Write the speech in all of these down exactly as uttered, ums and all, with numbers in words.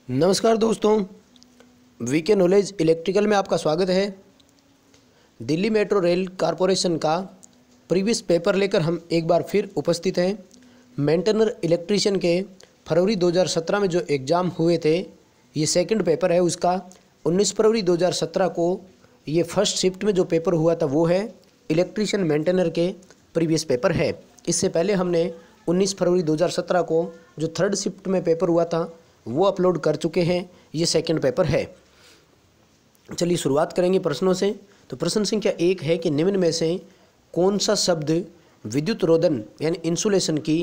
नमस्कार दोस्तों, VK knowledge electrical में आपका स्वागत है। दिल्ली मेट्रो रेल कॉरपोरेशन का प्रीवियस पेपर लेकर हम एक बार फिर उपस्थित हैं। मेंटेनर इलेक्ट्रिशियन के फरवरी दो हज़ार सत्रह में जो एग्ज़ाम हुए थे, ये सेकंड पेपर है उसका। उन्नीस फरवरी दो हज़ार सत्रह को ये फर्स्ट शिफ्ट में जो पेपर हुआ था वो है इलेक्ट्रिशियन मेंटेनर के प्रीवियस पेपर है। इससे पहले हमने उन्नीस फरवरी दो हज़ार सत्रह को जो थर्ड शिफ्ट में पेपर हुआ था वो अपलोड कर चुके हैं। ये सेकंड पेपर है। चलिए शुरुआत करेंगे प्रश्नों से। तो प्रश्न संख्या एक है कि निम्न में से कौन सा शब्द विद्युत रोधन यानी इंसुलेशन की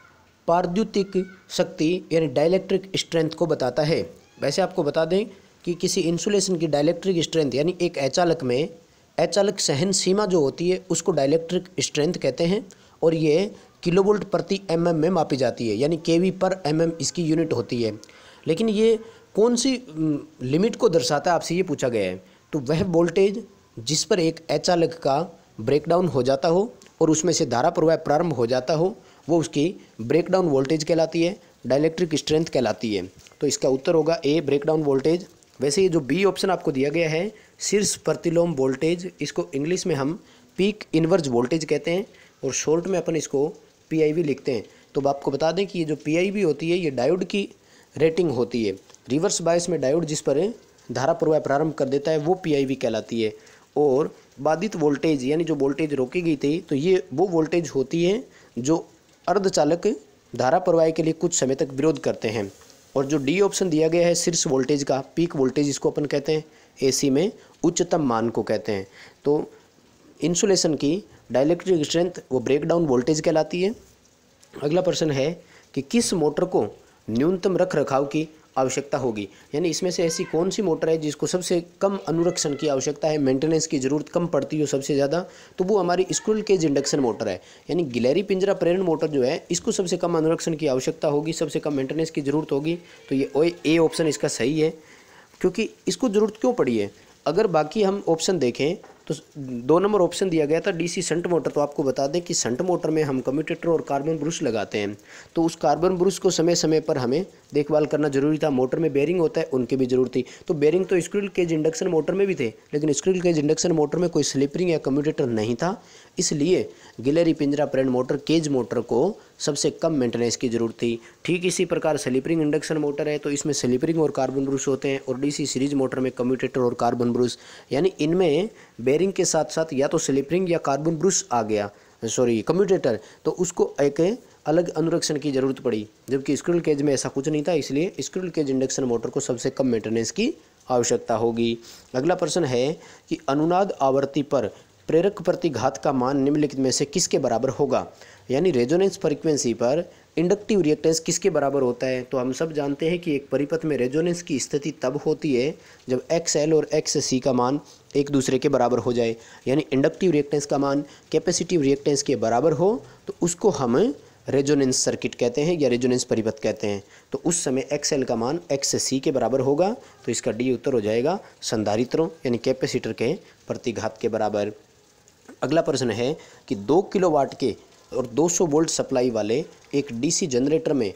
पारद्युतिक शक्ति यानी डाइलेक्ट्रिक स्ट्रेंथ को बताता है। वैसे आपको बता दें कि किसी इंसुलेशन की डाइलेक्ट्रिक स्ट्रेंथ यानी एक अचालक में अचालक सहन सीमा जो होती है उसको डाइलेक्ट्रिक स्ट्रेंथ कहते हैं, और ये किलोवोल्ट प्रति एमएम में मापी जाती है, यानी केवी पर एमएम इसकी यूनिट होती है। लेकिन ये कौन सी लिमिट को दर्शाता है, आपसे ये पूछा गया है। तो वह वोल्टेज जिस पर एक अचालक का ब्रेकडाउन हो जाता हो और उसमें से धारा प्रवाह प्रारंभ हो जाता हो, वो उसकी ब्रेकडाउन वोल्टेज कहलाती है, डाइलेक्ट्रिक स्ट्रेंथ कहलाती है। तो इसका उत्तर होगा ए, ब्रेकडाउन वोल्टेज। वैसे ये जो बी ऑप्शन आपको दिया गया है शीर्ष प्रतिलोम वोल्टेज, इसको इंग्लिश में हम पीक इनवर्ज वोल्टेज कहते हैं और शॉर्ट में अपन इसको पीआईवी लिखते हैं। तो आपको बता दें कि ये जो पीआईवी होती है ये डायोड की रेटिंग होती है। रिवर्स बायस में डायोड जिस पर धारा प्रवाह प्रारंभ कर देता है वो पीआईवी कहलाती है। और बाधित वोल्टेज यानी जो वोल्टेज रोकी गई थी, तो ये वो वोल्टेज होती है जो अर्धचालक धारा प्रवाह के लिए कुछ समय तक विरोध करते हैं। और जो डी ऑप्शन दिया गया है शीर्ष वोल्टेज का पीक वोल्टेज, इसको अपन कहते हैं एसी में उच्चतम मान को कहते हैं। तो इंसुलेशन की डाइलेक्ट्रिक स्ट्रेंथ वो ब्रेकडाउन वोल्टेज कहलाती है। अगला प्रश्न है कि किस मोटर को न्यूनतम रख रखाव की आवश्यकता होगी, यानी इसमें से ऐसी कौन सी मोटर है जिसको सबसे कम अनुरक्षण की आवश्यकता है, मेंटेनेंस की ज़रूरत कम पड़ती हो सबसे ज़्यादा, तो वो हमारी स्क्विरल केज इंडक्शन मोटर है। यानी गिलहरी पिंजरा प्रेरण मोटर जो है इसको सबसे कम अनुरक्षण की आवश्यकता होगी, सबसे कम मेंटेनेंस की ज़रूरत होगी। तो ये ए ऑप्शन इसका सही है, क्योंकि इसको ज़रूरत क्यों पड़ी है। अगर बाकी हम ऑप्शन देखें तो दो नंबर ऑप्शन दिया गया था डीसी शंट मोटर। तो आपको बता दें कि शंट मोटर में हम कम्यूटेटर और कार्बन ब्रश लगाते हैं, तो उस कार्बन ब्रश को समय समय पर हमें देखभाल करना जरूरी था। मोटर में बेरिंग होता है, उनकी भी जरूरत थी। तो बेरिंग तो स्क्विरल केज इंडक्शन मोटर में भी थे, लेकिन स्क्विरल केज इंडक्शन मोटर में कोई स्लिप रिंग या कम्यूटेटर नहीं था, इसलिए गिलहरी पिंजरा प्रेरण मोटर केज मोटर को सबसे कम मेंटेनेंस की जरूरत थी। ठीक इसी प्रकार स्लिप रिंग इंडक्शन मोटर है, तो इसमें स्लिप रिंग और कार्बन ब्रश होते हैं, और डीसी सीरीज मोटर में कम्यूटेटर और कार्बन ब्रश, यानी इनमें बेरिंग के साथ साथ या तो स्लिप रिंग या कार्बन ब्रश आ गया, सॉरी कम्यूटेटर, तो उसको एक अलग अनुरक्षण की जरूरत पड़ी। जबकि स्क्विरल केज में ऐसा कुछ नहीं था, इसलिए स्क्विरल केज इंडक्शन मोटर को सबसे कम मेंटेनेंस की आवश्यकता होगी। अगला प्रश्न है कि अनुनाद आवृत्ति पर प्रेरक प्रतिघात का मान निम्नलिखित में से किसके बराबर होगा, यानी रेजोनेंस फ्रीक्वेंसी पर इंडक्टिव रिएक्टेंस किसके बराबर होता है। तो हम सब जानते हैं कि एक परिपथ में रेजोनेंस की स्थिति तब होती है जब एक्स एल और एक्स सी का मान एक दूसरे के बराबर हो जाए, यानी इंडक्टिव रिएक्टेंस का मान कैपेसिटिव रिएक्टेंस के बराबर हो तो उसको हम रेजोनेंस सर्किट कहते हैं या रेजोनेंस परिपथ कहते हैं। तो उस समय एक्स एल का मान एक्स सी के बराबर होगा, तो इसका डी उत्तर हो जाएगा संधारित्रों यानी कैपेसिटर के प्रतिघात के बराबर। अगला प्रश्न है कि दो किलोवाट के और दो सौ वोल्ट सप्लाई वाले एक डीसी जनरेटर में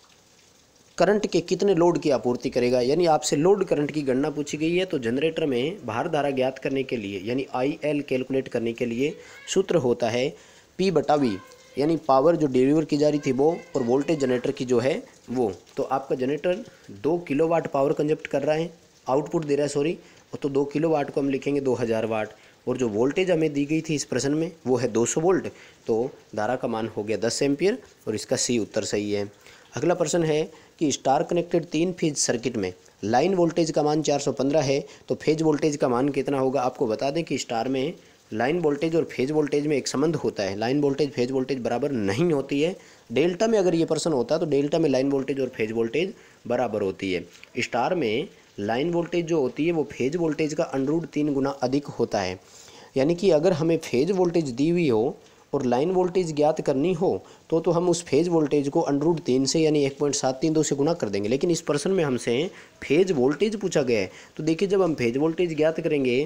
करंट के कितने लोड की आपूर्ति करेगा, यानी आपसे लोड करंट की गणना पूछी गई है। तो जनरेटर में भार धारा ज्ञात करने के लिए यानी आई एल कैलकुलेट करने के लिए सूत्र होता है पी बटा वी, यानी पावर जो डिलीवर की जा रही थी वो और वोल्टेज जनरेटर की जो है वो। तो आपका जनरेटर दो किलोवाट पावर कंजप्ट कर रहा है, आउटपुट दे रहा है सॉरी, तो दो किलोवाट को हम लिखेंगे दो हज़ार वाट, और जो वोल्टेज हमें दी गई थी इस प्रश्न में वो है दो सौ वोल्ट, तो धारा का मान हो गया दस एम्पियर, और इसका सी उत्तर सही है। अगला प्रश्न है कि स्टार कनेक्टेड तीन फेज सर्किट में लाइन वोल्टेज का मान चार सौ पंद्रह है, तो फेज वोल्टेज का मान कितना होगा। आपको बता दें कि स्टार में लाइन वोल्टेज और फेज वोल्टेज में एक संबंध होता है, लाइन वोल्टेज फेज वोल्टेज बराबर नहीं होती है। डेल्टा में अगर ये प्रश्न होता तो डेल्टा में लाइन वोल्टेज और फेज वोल्टेज बराबर होती है। स्टार में लाइन वोल्टेज जो होती है वो फेज वोल्टेज का अंडर तीन गुना अधिक होता है, यानी कि अगर हमें फेज वोल्टेज दी हुई हो और लाइन वोल्टेज ज्ञात करनी हो तो तो हम उस फेज वोल्टेज को अंडर तीन से यानी एक पॉइंट सात तीन दो से गुना कर देंगे। लेकिन इस प्रश्न में हमसे फेज वोल्टेज पूछा गया है, तो देखिए जब हम फेज वोल्टेज ज्ञात करेंगे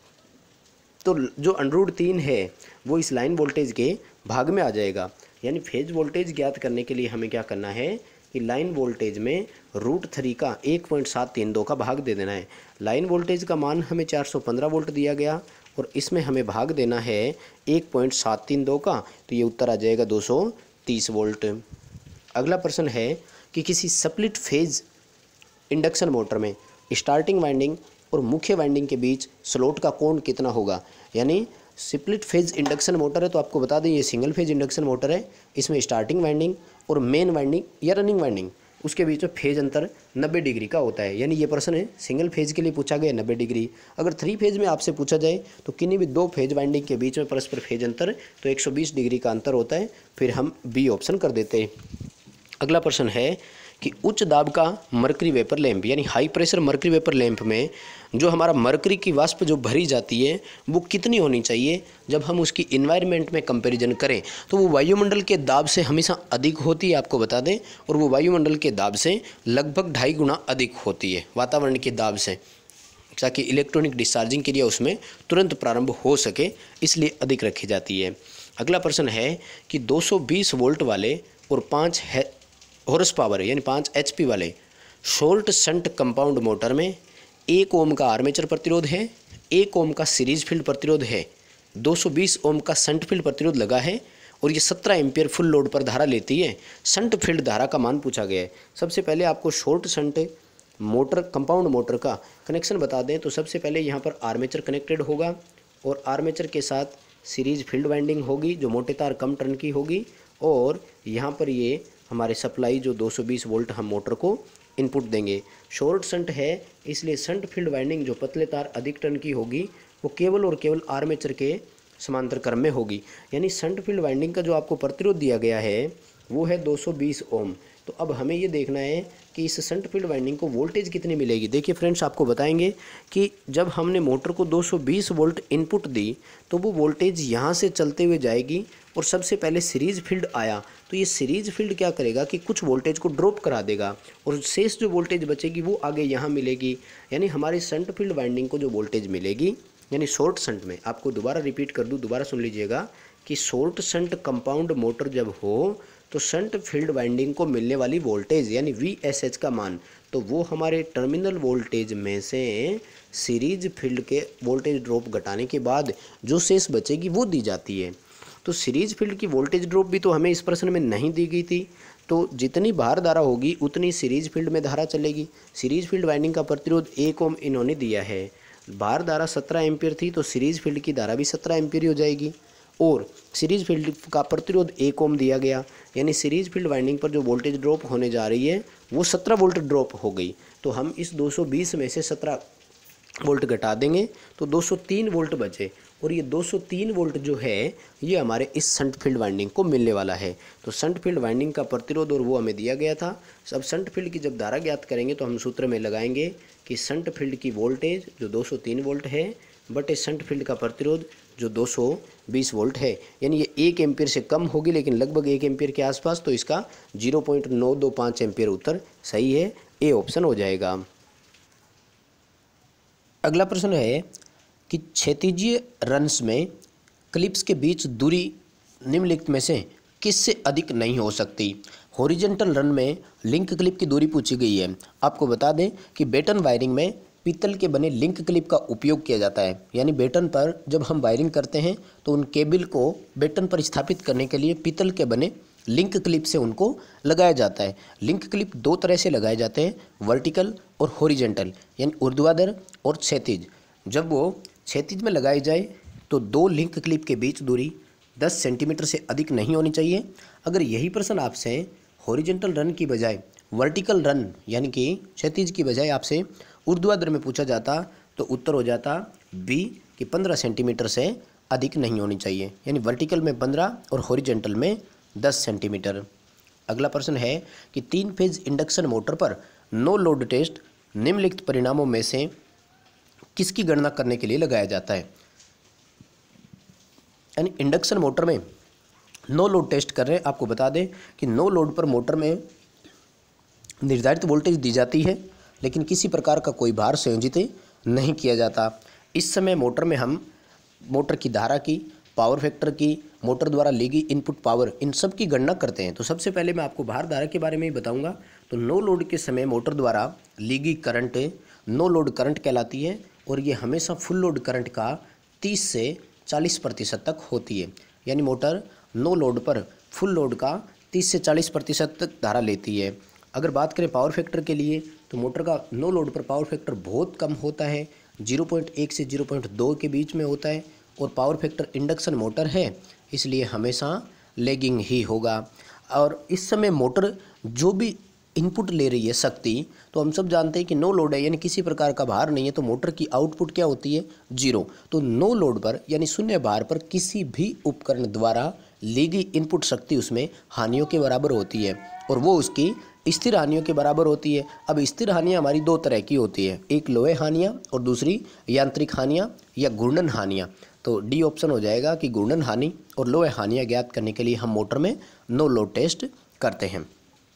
तो जो अंडर तीन है वो इस लाइन वोल्टेज के भाग में आ जाएगा। यानी फेज वोल्टेज ज्ञात करने के लिए हमें क्या करना है कि लाइन वोल्टेज में रूट थ्री का एक पॉइंट सात तीन दो का भाग दे देना है। लाइन वोल्टेज का मान हमें चार सौ पंद्रह वोल्ट दिया गया और इसमें हमें भाग देना है एक पॉइंट सात तीन दो का, तो ये उत्तर आ जाएगा दो सौ तीस वोल्ट। अगला प्रश्न है कि किसी स्प्लिट फेज इंडक्शन मोटर में स्टार्टिंग वाइंडिंग और मुख्य वाइंडिंग के बीच स्लॉट का कोण कितना होगा। यानी स्प्लिट फेज इंडक्शन मोटर है तो आपको बता दें ये सिंगल फेज इंडक्शन मोटर है, इसमें स्टार्टिंग वाइंडिंग और मेन वाइंडिंग या रनिंग वाइंडिंग उसके बीच में फेज अंतर नब्बे डिग्री का होता है। यानी ये प्रश्न है सिंगल फेज के लिए पूछा गया नब्बे डिग्री। अगर थ्री फेज में आपसे पूछा जाए तो किन्हीं भी दो फेज वाइंडिंग के बीच में परस्पर फेज अंतर तो एक सौ बीस डिग्री का अंतर होता है, फिर हम बी ऑप्शन कर देते हैं। अगला प्रश्न है कि उच्च दाब का मरकरी वेपर लैंप यानी high pressure mercury vapour lamp में जो हमारा मरकरी की वाष्प जो भरी जाती है वो कितनी होनी चाहिए। जब हम उसकी इन्वायरमेंट में कंपैरिजन करें तो वो वायुमंडल के दाब से हमेशा अधिक होती है, आपको बता दें, और वो वायुमंडल के दाब से लगभग ढाई गुना अधिक होती है वातावरण के दाब से, ताकि इलेक्ट्रॉनिक डिस्चार्जिंग के लिए उसमें तुरंत प्रारंभ हो सके, इसलिए अधिक रखी जाती है। अगला प्रश्न है कि दो सौ बीस वोल्ट वाले और पाँच है हॉर्स पावर यानी पाँच एचपी वाले शॉर्ट शंट कंपाउंड मोटर में एक ओम का आर्मेचर प्रतिरोध है, एक ओम का सीरीज फील्ड प्रतिरोध है, दो सौ बीस ओम का शंट फील्ड प्रतिरोध लगा है और ये सत्रह एम्पियर फुल लोड पर धारा लेती है। शंट फील्ड धारा का मान पूछा गया है। सबसे पहले आपको short shunt motor compound motor का कनेक्शन बता दें तो सबसे पहले यहाँ पर आर्मेचर कनेक्टेड होगा और आर्मेचर के साथ सीरीज फील्ड वाइंडिंग होगी जो मोटे तार कम टर्न की होगी, और यहाँ पर ये हमारे सप्लाई जो दो सौ बीस वोल्ट हम मोटर को इनपुट देंगे। शॉर्ट शंट है इसलिए शंट फील्ड वाइंडिंग जो पतले तार अधिक टर्न की होगी वो केवल और केवल आर्मेचर के समांतर क्रम में होगी। यानी शंट फील्ड वाइंडिंग का जो आपको प्रतिरोध दिया गया है वो है दो सौ बीस ओम। तो अब हमें ये देखना है कि इस शंट फील्ड वाइंडिंग को वोल्टेज कितनी मिलेगी। देखिए फ्रेंड्स, आपको बताएंगे कि जब हमने मोटर को दो सौ बीस वोल्ट इनपुट दी तो वो वोल्टेज यहाँ से चलते हुए जाएगी और सबसे पहले सीरीज फील्ड आया तो ये सीरीज फील्ड क्या करेगा कि कुछ वोल्टेज को ड्रॉप करा देगा और शेष जो वोल्टेज बचेगी वो आगे यहाँ मिलेगी। यानी हमारी शंट फील्ड वाइंडिंग को जो वोल्टेज मिलेगी यानी शॉर्ट शंट में, आपको दोबारा रिपीट कर दूँ, दोबारा सुन लीजिएगा कि शॉर्ट शंट कंपाउंड मोटर जब हो तो शंट फील्ड वाइंडिंग को मिलने वाली वोल्टेज यानी वी एस एच का मान तो वो हमारे टर्मिनल वोल्टेज में से सीरीज फील्ड के वोल्टेज ड्रॉप घटाने के बाद जो शेष बचेगी वो दी जाती है। तो सीरीज फील्ड की वोल्टेज ड्रॉप भी तो हमें इस प्रश्न में नहीं दी गई थी, तो जितनी बाहर धारा होगी उतनी सीरीज फील्ड में धारा चलेगी। सीरीज फील्ड वाइंडिंग का प्रतिरोध एक ओम इन्होंने दिया है, बाहर धारा सत्रह एम्पियर थी तो सीरीज फील्ड की धारा भी सत्रह एम्पियर हो जाएगी और सीरीज फील्ड का प्रतिरोध एक ओम दिया गया। यानी सीरीज फील्ड वाइंडिंग पर जो वोल्टेज ड्रॉप होने जा रही है वो सत्रह वोल्ट ड्रॉप हो गई। तो हम इस दो सौ बीस में से सत्रह वोल्ट घटा देंगे तो दो सौ तीन वोल्ट बचे और ये दो सौ तीन वोल्ट जो है ये हमारे इस शंट फील्ड वाइंडिंग को मिलने वाला है। तो शंट फील्ड वाइंडिंग का प्रतिरोध और वो हमें दिया गया था। अब शंट फील्ड की जब धारा ज्ञात करेंगे तो हम सूत्र में लगाएंगे कि शंट फील्ड की वोल्टेज जो दो सौ तीन वोल्ट है बटे शंट फील्ड का प्रतिरोध जो दो सौ बीस वोल्ट है। यानी ये एक एम्पियर से कम होगी लेकिन लगभग एक एम्पियर के आसपास, तो इसका जीरो पॉइंट नौ दो पाँच एम्पियर उत्तर सही है, ए ऑप्शन हो जाएगा। अगला प्रश्न है कि क्षैतिजीय रन्स में क्लिप्स के बीच दूरी निम्नलिखित में से किससे अधिक नहीं हो सकती। हॉरिजॉन्टल रन में लिंक क्लिप की दूरी पूछी गई है। आपको बता दें कि बेटन वायरिंग में पीतल के बने लिंक क्लिप का उपयोग किया जाता है। यानी बेटन पर जब हम वायरिंग करते हैं तो उन केबल को बेटन पर स्थापित करने के लिए पीतल के बने लिंक क्लिप से उनको लगाया जाता है। लिंक क्लिप दो तरह से लगाए जाते हैं, वर्टिकल और हॉरिजॉन्टल, यानी ऊर्ध्वाधर और क्षैतिज। जब वो क्षैतिज में लगाई जाए तो दो लिंक क्लिप के बीच दूरी दस सेंटीमीटर से अधिक नहीं होनी चाहिए। अगर यही प्रश्न आपसे हॉरिजॉन्टल रन की बजाय वर्टिकल रन यानी कि क्षैतिज की बजाय आपसे ऊर्ध्वाधर में पूछा जाता तो उत्तर हो जाता बी कि पंद्रह सेंटीमीटर से अधिक नहीं होनी चाहिए। यानी वर्टिकल में पंद्रह और हॉरिजॉन्टल में दस सेंटीमीटर। अगला प्रश्न है कि तीन फेज इंडक्शन मोटर पर नो लोड टेस्ट निम्नलिखित परिणामों में से किसकी गणना करने के लिए लगाया जाता है। यानी इंडक्शन मोटर में नो लोड टेस्ट कर रहे हैं। आपको बता दें कि नो लोड पर मोटर में निर्धारित वोल्टेज दी जाती है लेकिन किसी प्रकार का कोई भार संयोजित नहीं किया जाता। इस समय मोटर में हम मोटर की धारा की पावर फैक्टर की, मोटर द्वारा ली गई इनपुट पावर, इन सब की गणना करते हैं। तो सबसे पहले मैं आपको भार धारा के बारे में ही बताऊंगा। तो नो लोड के समय मोटर द्वारा ली गई करंट नो लोड करंट कहलाती है और ये हमेशा फुल लोड करंट का तीस से चालीस प्रतिशत तक होती है। यानी मोटर नो लोड पर फुल लोड का तीस से चालीस प्रतिशत तक धारा लेती है। अगर बात करें पावर फैक्टर के लिए तो मोटर का नो लोड पर पावर फैक्टर बहुत कम होता है, ज़ीरो पॉइंट वन से ज़ीरो पॉइंट टू के बीच में होता है और पावर फैक्टर इंडक्शन मोटर है इसलिए हमेशा लैगिंग ही होगा। और इस समय मोटर जो भी इनपुट ले रही है शक्ति, तो हम सब जानते हैं कि नो लोड है यानी किसी प्रकार का भार नहीं है, तो मोटर की आउटपुट क्या होती है, जीरो। तो नो लोड पर यानी शून्य भार पर किसी भी उपकरण द्वारा ली गई इनपुट शक्ति उसमें हानियों के बराबर होती है और वो उसकी स्थिर हानियों के बराबर होती है। अब स्थिर हानियाँ हमारी दो तरह की होती है, एक लोहे हानियाँ और दूसरी यांत्रिक हानियाँ या घूर्णन हानियाँ। तो डी ऑप्शन हो जाएगा कि घूर्णन हानि और लोहे हानियाँ ज्ञात करने के लिए हम मोटर में नो लोड टेस्ट करते हैं।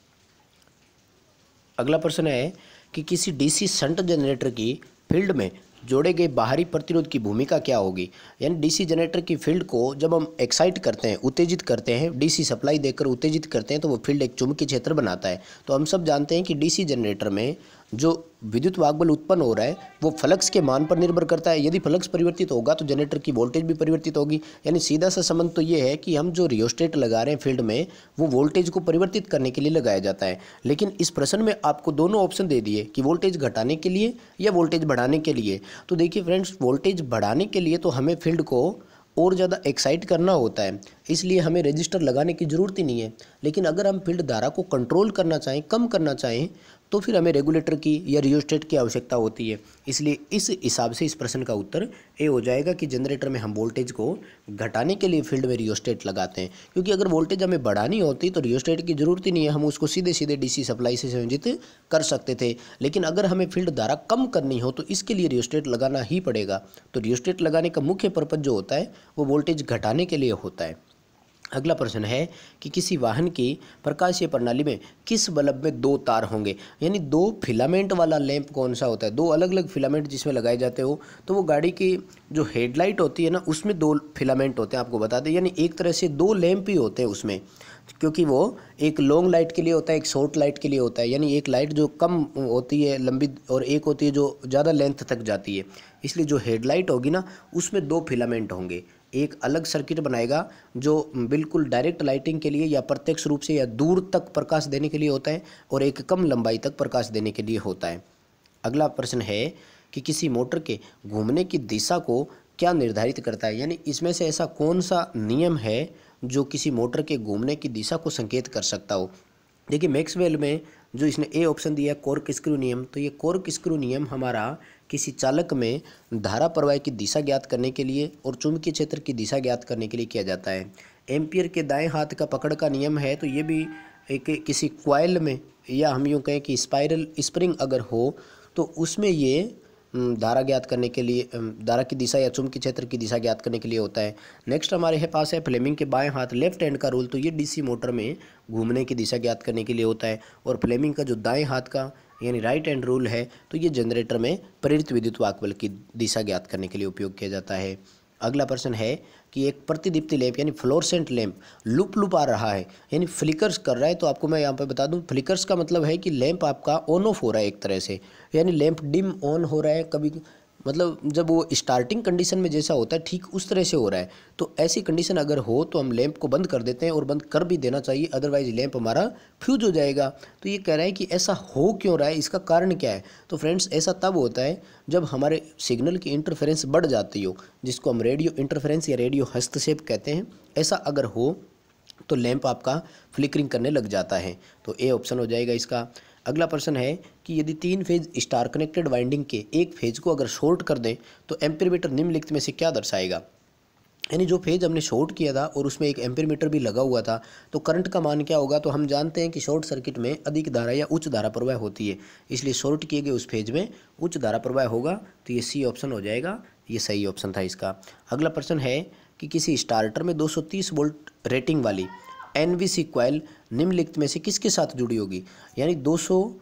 अगला प्रश्न है कि किसी डीसी शंट जनरेटर की फील्ड में जोड़े गए बाहरी प्रतिरोध की भूमिका क्या होगी। यानी डीसी जनरेटर की फील्ड को जब हम एक्साइट करते हैं, उत्तेजित करते हैं, डीसी सप्लाई देकर उत्तेजित करते हैं तो वो फील्ड एक चुंबकीय क्षेत्र बनाता है। तो हम सब जानते हैं कि डीसी जनरेटर में जो विद्युत वाहक उत्पन्न हो रहा है वो फ्लक्स के मान पर निर्भर करता है। यदि फ्लक्स परिवर्तित होगा तो जनरेटर की वोल्टेज भी परिवर्तित होगी। यानी सीधा सा संबंध तो ये है कि हम जो रियोस्टेट लगा रहे हैं फील्ड में वो वोल्टेज को परिवर्तित करने के लिए लगाया जाता है। लेकिन इस प्रश्न में आपको दोनों ऑप्शन दे दिए कि वोल्टेज घटाने के लिए या वोल्टेज बढ़ाने के लिए। तो देखिए फ्रेंड्स, वोल्टेज बढ़ाने के लिए तो हमें फील्ड को और ज़्यादा एक्साइट करना होता है, इसलिए हमें रजिस्टर लगाने की ज़रूरत ही नहीं है। लेकिन अगर हम फील्ड धारा को कंट्रोल करना चाहें, कम करना चाहें, तो फिर हमें रेगुलेटर की या रियोस्टेट की आवश्यकता होती है। इसलिए इस हिसाब से इस प्रश्न का उत्तर ए हो जाएगा कि जनरेटर में हम वोल्टेज को घटाने के लिए फील्ड में रियोस्टेट लगाते हैं। क्योंकि अगर वोल्टेज हमें बढ़ानी होती तो रियोस्टेट की ज़रूरत ही नहीं है, हम उसको सीधे सीधे डीसी सप्लाई से संयोजित कर सकते थे। लेकिन अगर हमें फील्ड धारा कम करनी हो तो इसके लिए रियोस्टेट लगाना ही पड़ेगा। तो रियोस्टेट लगाने का मुख्य पर्पज जो होता है वो वोल्टेज घटाने के लिए होता है। अगला प्रश्न है कि किसी वाहन की प्रकाशीय प्रणाली में किस बल्ब में दो तार होंगे। यानी दो फिलामेंट वाला लैंप कौन सा होता है, दो अलग अलग फिलामेंट जिसमें लगाए जाते हो। तो वो गाड़ी की जो हेडलाइट होती है ना उसमें दो फिलामेंट होते हैं, आपको बता दें। यानी एक तरह से दो लैंप ही होते हैं उसमें, क्योंकि वो एक लॉन्ग लाइट के लिए होता है, एक शॉर्ट लाइट के लिए होता है। यानी एक लाइट जो कम होती है लंबी और एक होती है जो ज़्यादा लेंथ तक जाती है। इसलिए जो हेडलाइट होगी ना उसमें दो फिलामेंट होंगे, एक अलग सर्किट बनाएगा जो बिल्कुल डायरेक्ट लाइटिंग के लिए या प्रत्यक्ष रूप से या दूर तक प्रकाश देने के लिए होता है और एक कम लंबाई तक प्रकाश देने के लिए होता है। अगला प्रश्न है कि किसी मोटर के घूमने की दिशा को क्या निर्धारित करता है। यानी इसमें से ऐसा कौन सा नियम है जो किसी मोटर के घूमने की दिशा को संकेत कर सकता हो। देखिए मैक्सवेल में जो इसने ए ऑप्शन दिया है कॉर्क स्क्रू नियम, तो ये कॉर्क स्क्रू नियम हमारा किसी चालक में धारा प्रवाह की दिशा ज्ञात करने के लिए और चुंबकीय क्षेत्र की दिशा ज्ञात करने के लिए किया जाता है। एम्पियर के दाएं हाथ का पकड़ का नियम है, तो ये भी एक किसी कॉइल में या हम यूँ कहें कि स्पाइरल स्प्रिंग अगर हो तो उसमें ये धारा ज्ञात करने के लिए, धारा की दिशा या चुंबकीय क्षेत्र की दिशा ज्ञात करने के लिए होता है। नेक्स्ट हमारे है पास है फ्लेमिंग के बाएं हाथ लेफ्ट हैंड का रूल, तो ये डीसी मोटर में घूमने की दिशा ज्ञात करने के लिए होता है। और फ्लेमिंग का जो दाएं हाथ का यानी राइट हैंड रूल है तो ये जनरेटर में प्रेरित विद्युत वाहक बल की दिशा ज्ञात करने के लिए उपयोग किया जाता है। अगला प्रश्न है कि एक प्रतिदीप्ति लैंप यानी फ्लोरेसेंट लैंप लुप लुप आ रहा है यानी फ्लिकर्स कर रहा है। तो आपको मैं यहाँ पे बता दूँ, फ्लिकर्स का मतलब है कि लैंप आपका ऑन ऑफ हो रहा है एक तरह से, यानी लैंप डिम ऑन हो रहा है, कभी मतलब जब वो स्टार्टिंग कंडीशन में जैसा होता है ठीक उस तरह से हो रहा है। तो ऐसी कंडीशन अगर हो तो हम लैंप को बंद कर देते हैं और बंद कर भी देना चाहिए, अदरवाइज लैंप हमारा फ्यूज हो जाएगा। तो ये कह रहा है कि ऐसा हो क्यों रहा है, इसका कारण क्या है। तो फ्रेंड्स ऐसा तब होता है जब हमारे सिग्नल की इंटरफेरेंस बढ़ जाती हो, जिसको हम रेडियो इंटरफेरेंस या रेडियो हस्तक्षेप कहते हैं। ऐसा अगर हो तो लैंप आपका फ्लिकरिंग करने लग जाता है। तो ए ऑप्शन हो जाएगा इसका। अगला प्रश्न है कि यदि तीन फेज स्टार कनेक्टेड वाइंडिंग के एक फेज को अगर शॉर्ट कर दें तो एम्पीयर मीटर निम्नलिखित में से क्या दर्शाएगा। यानी जो फेज हमने शॉर्ट किया था और उसमें एक एम्पीयर मीटर भी लगा हुआ था तो करंट का मान क्या होगा। तो हम जानते हैं कि शॉर्ट सर्किट में अधिक धारा या उच्च धारा प्रवाह होती है, इसलिए शॉर्ट किए गए उस फेज में उच्च धारा प्रवाह होगा। तो ये सी ऑप्शन हो जाएगा, ये सही ऑप्शन था इसका। अगला प्रश्न है कि किसी स्टार्टर में दो सौ तीस वोल्ट रेटिंग वाली एनवीसी कॉइल निम्नलिखित में से किसके साथ जुड़ी होगी। यानी दो सौ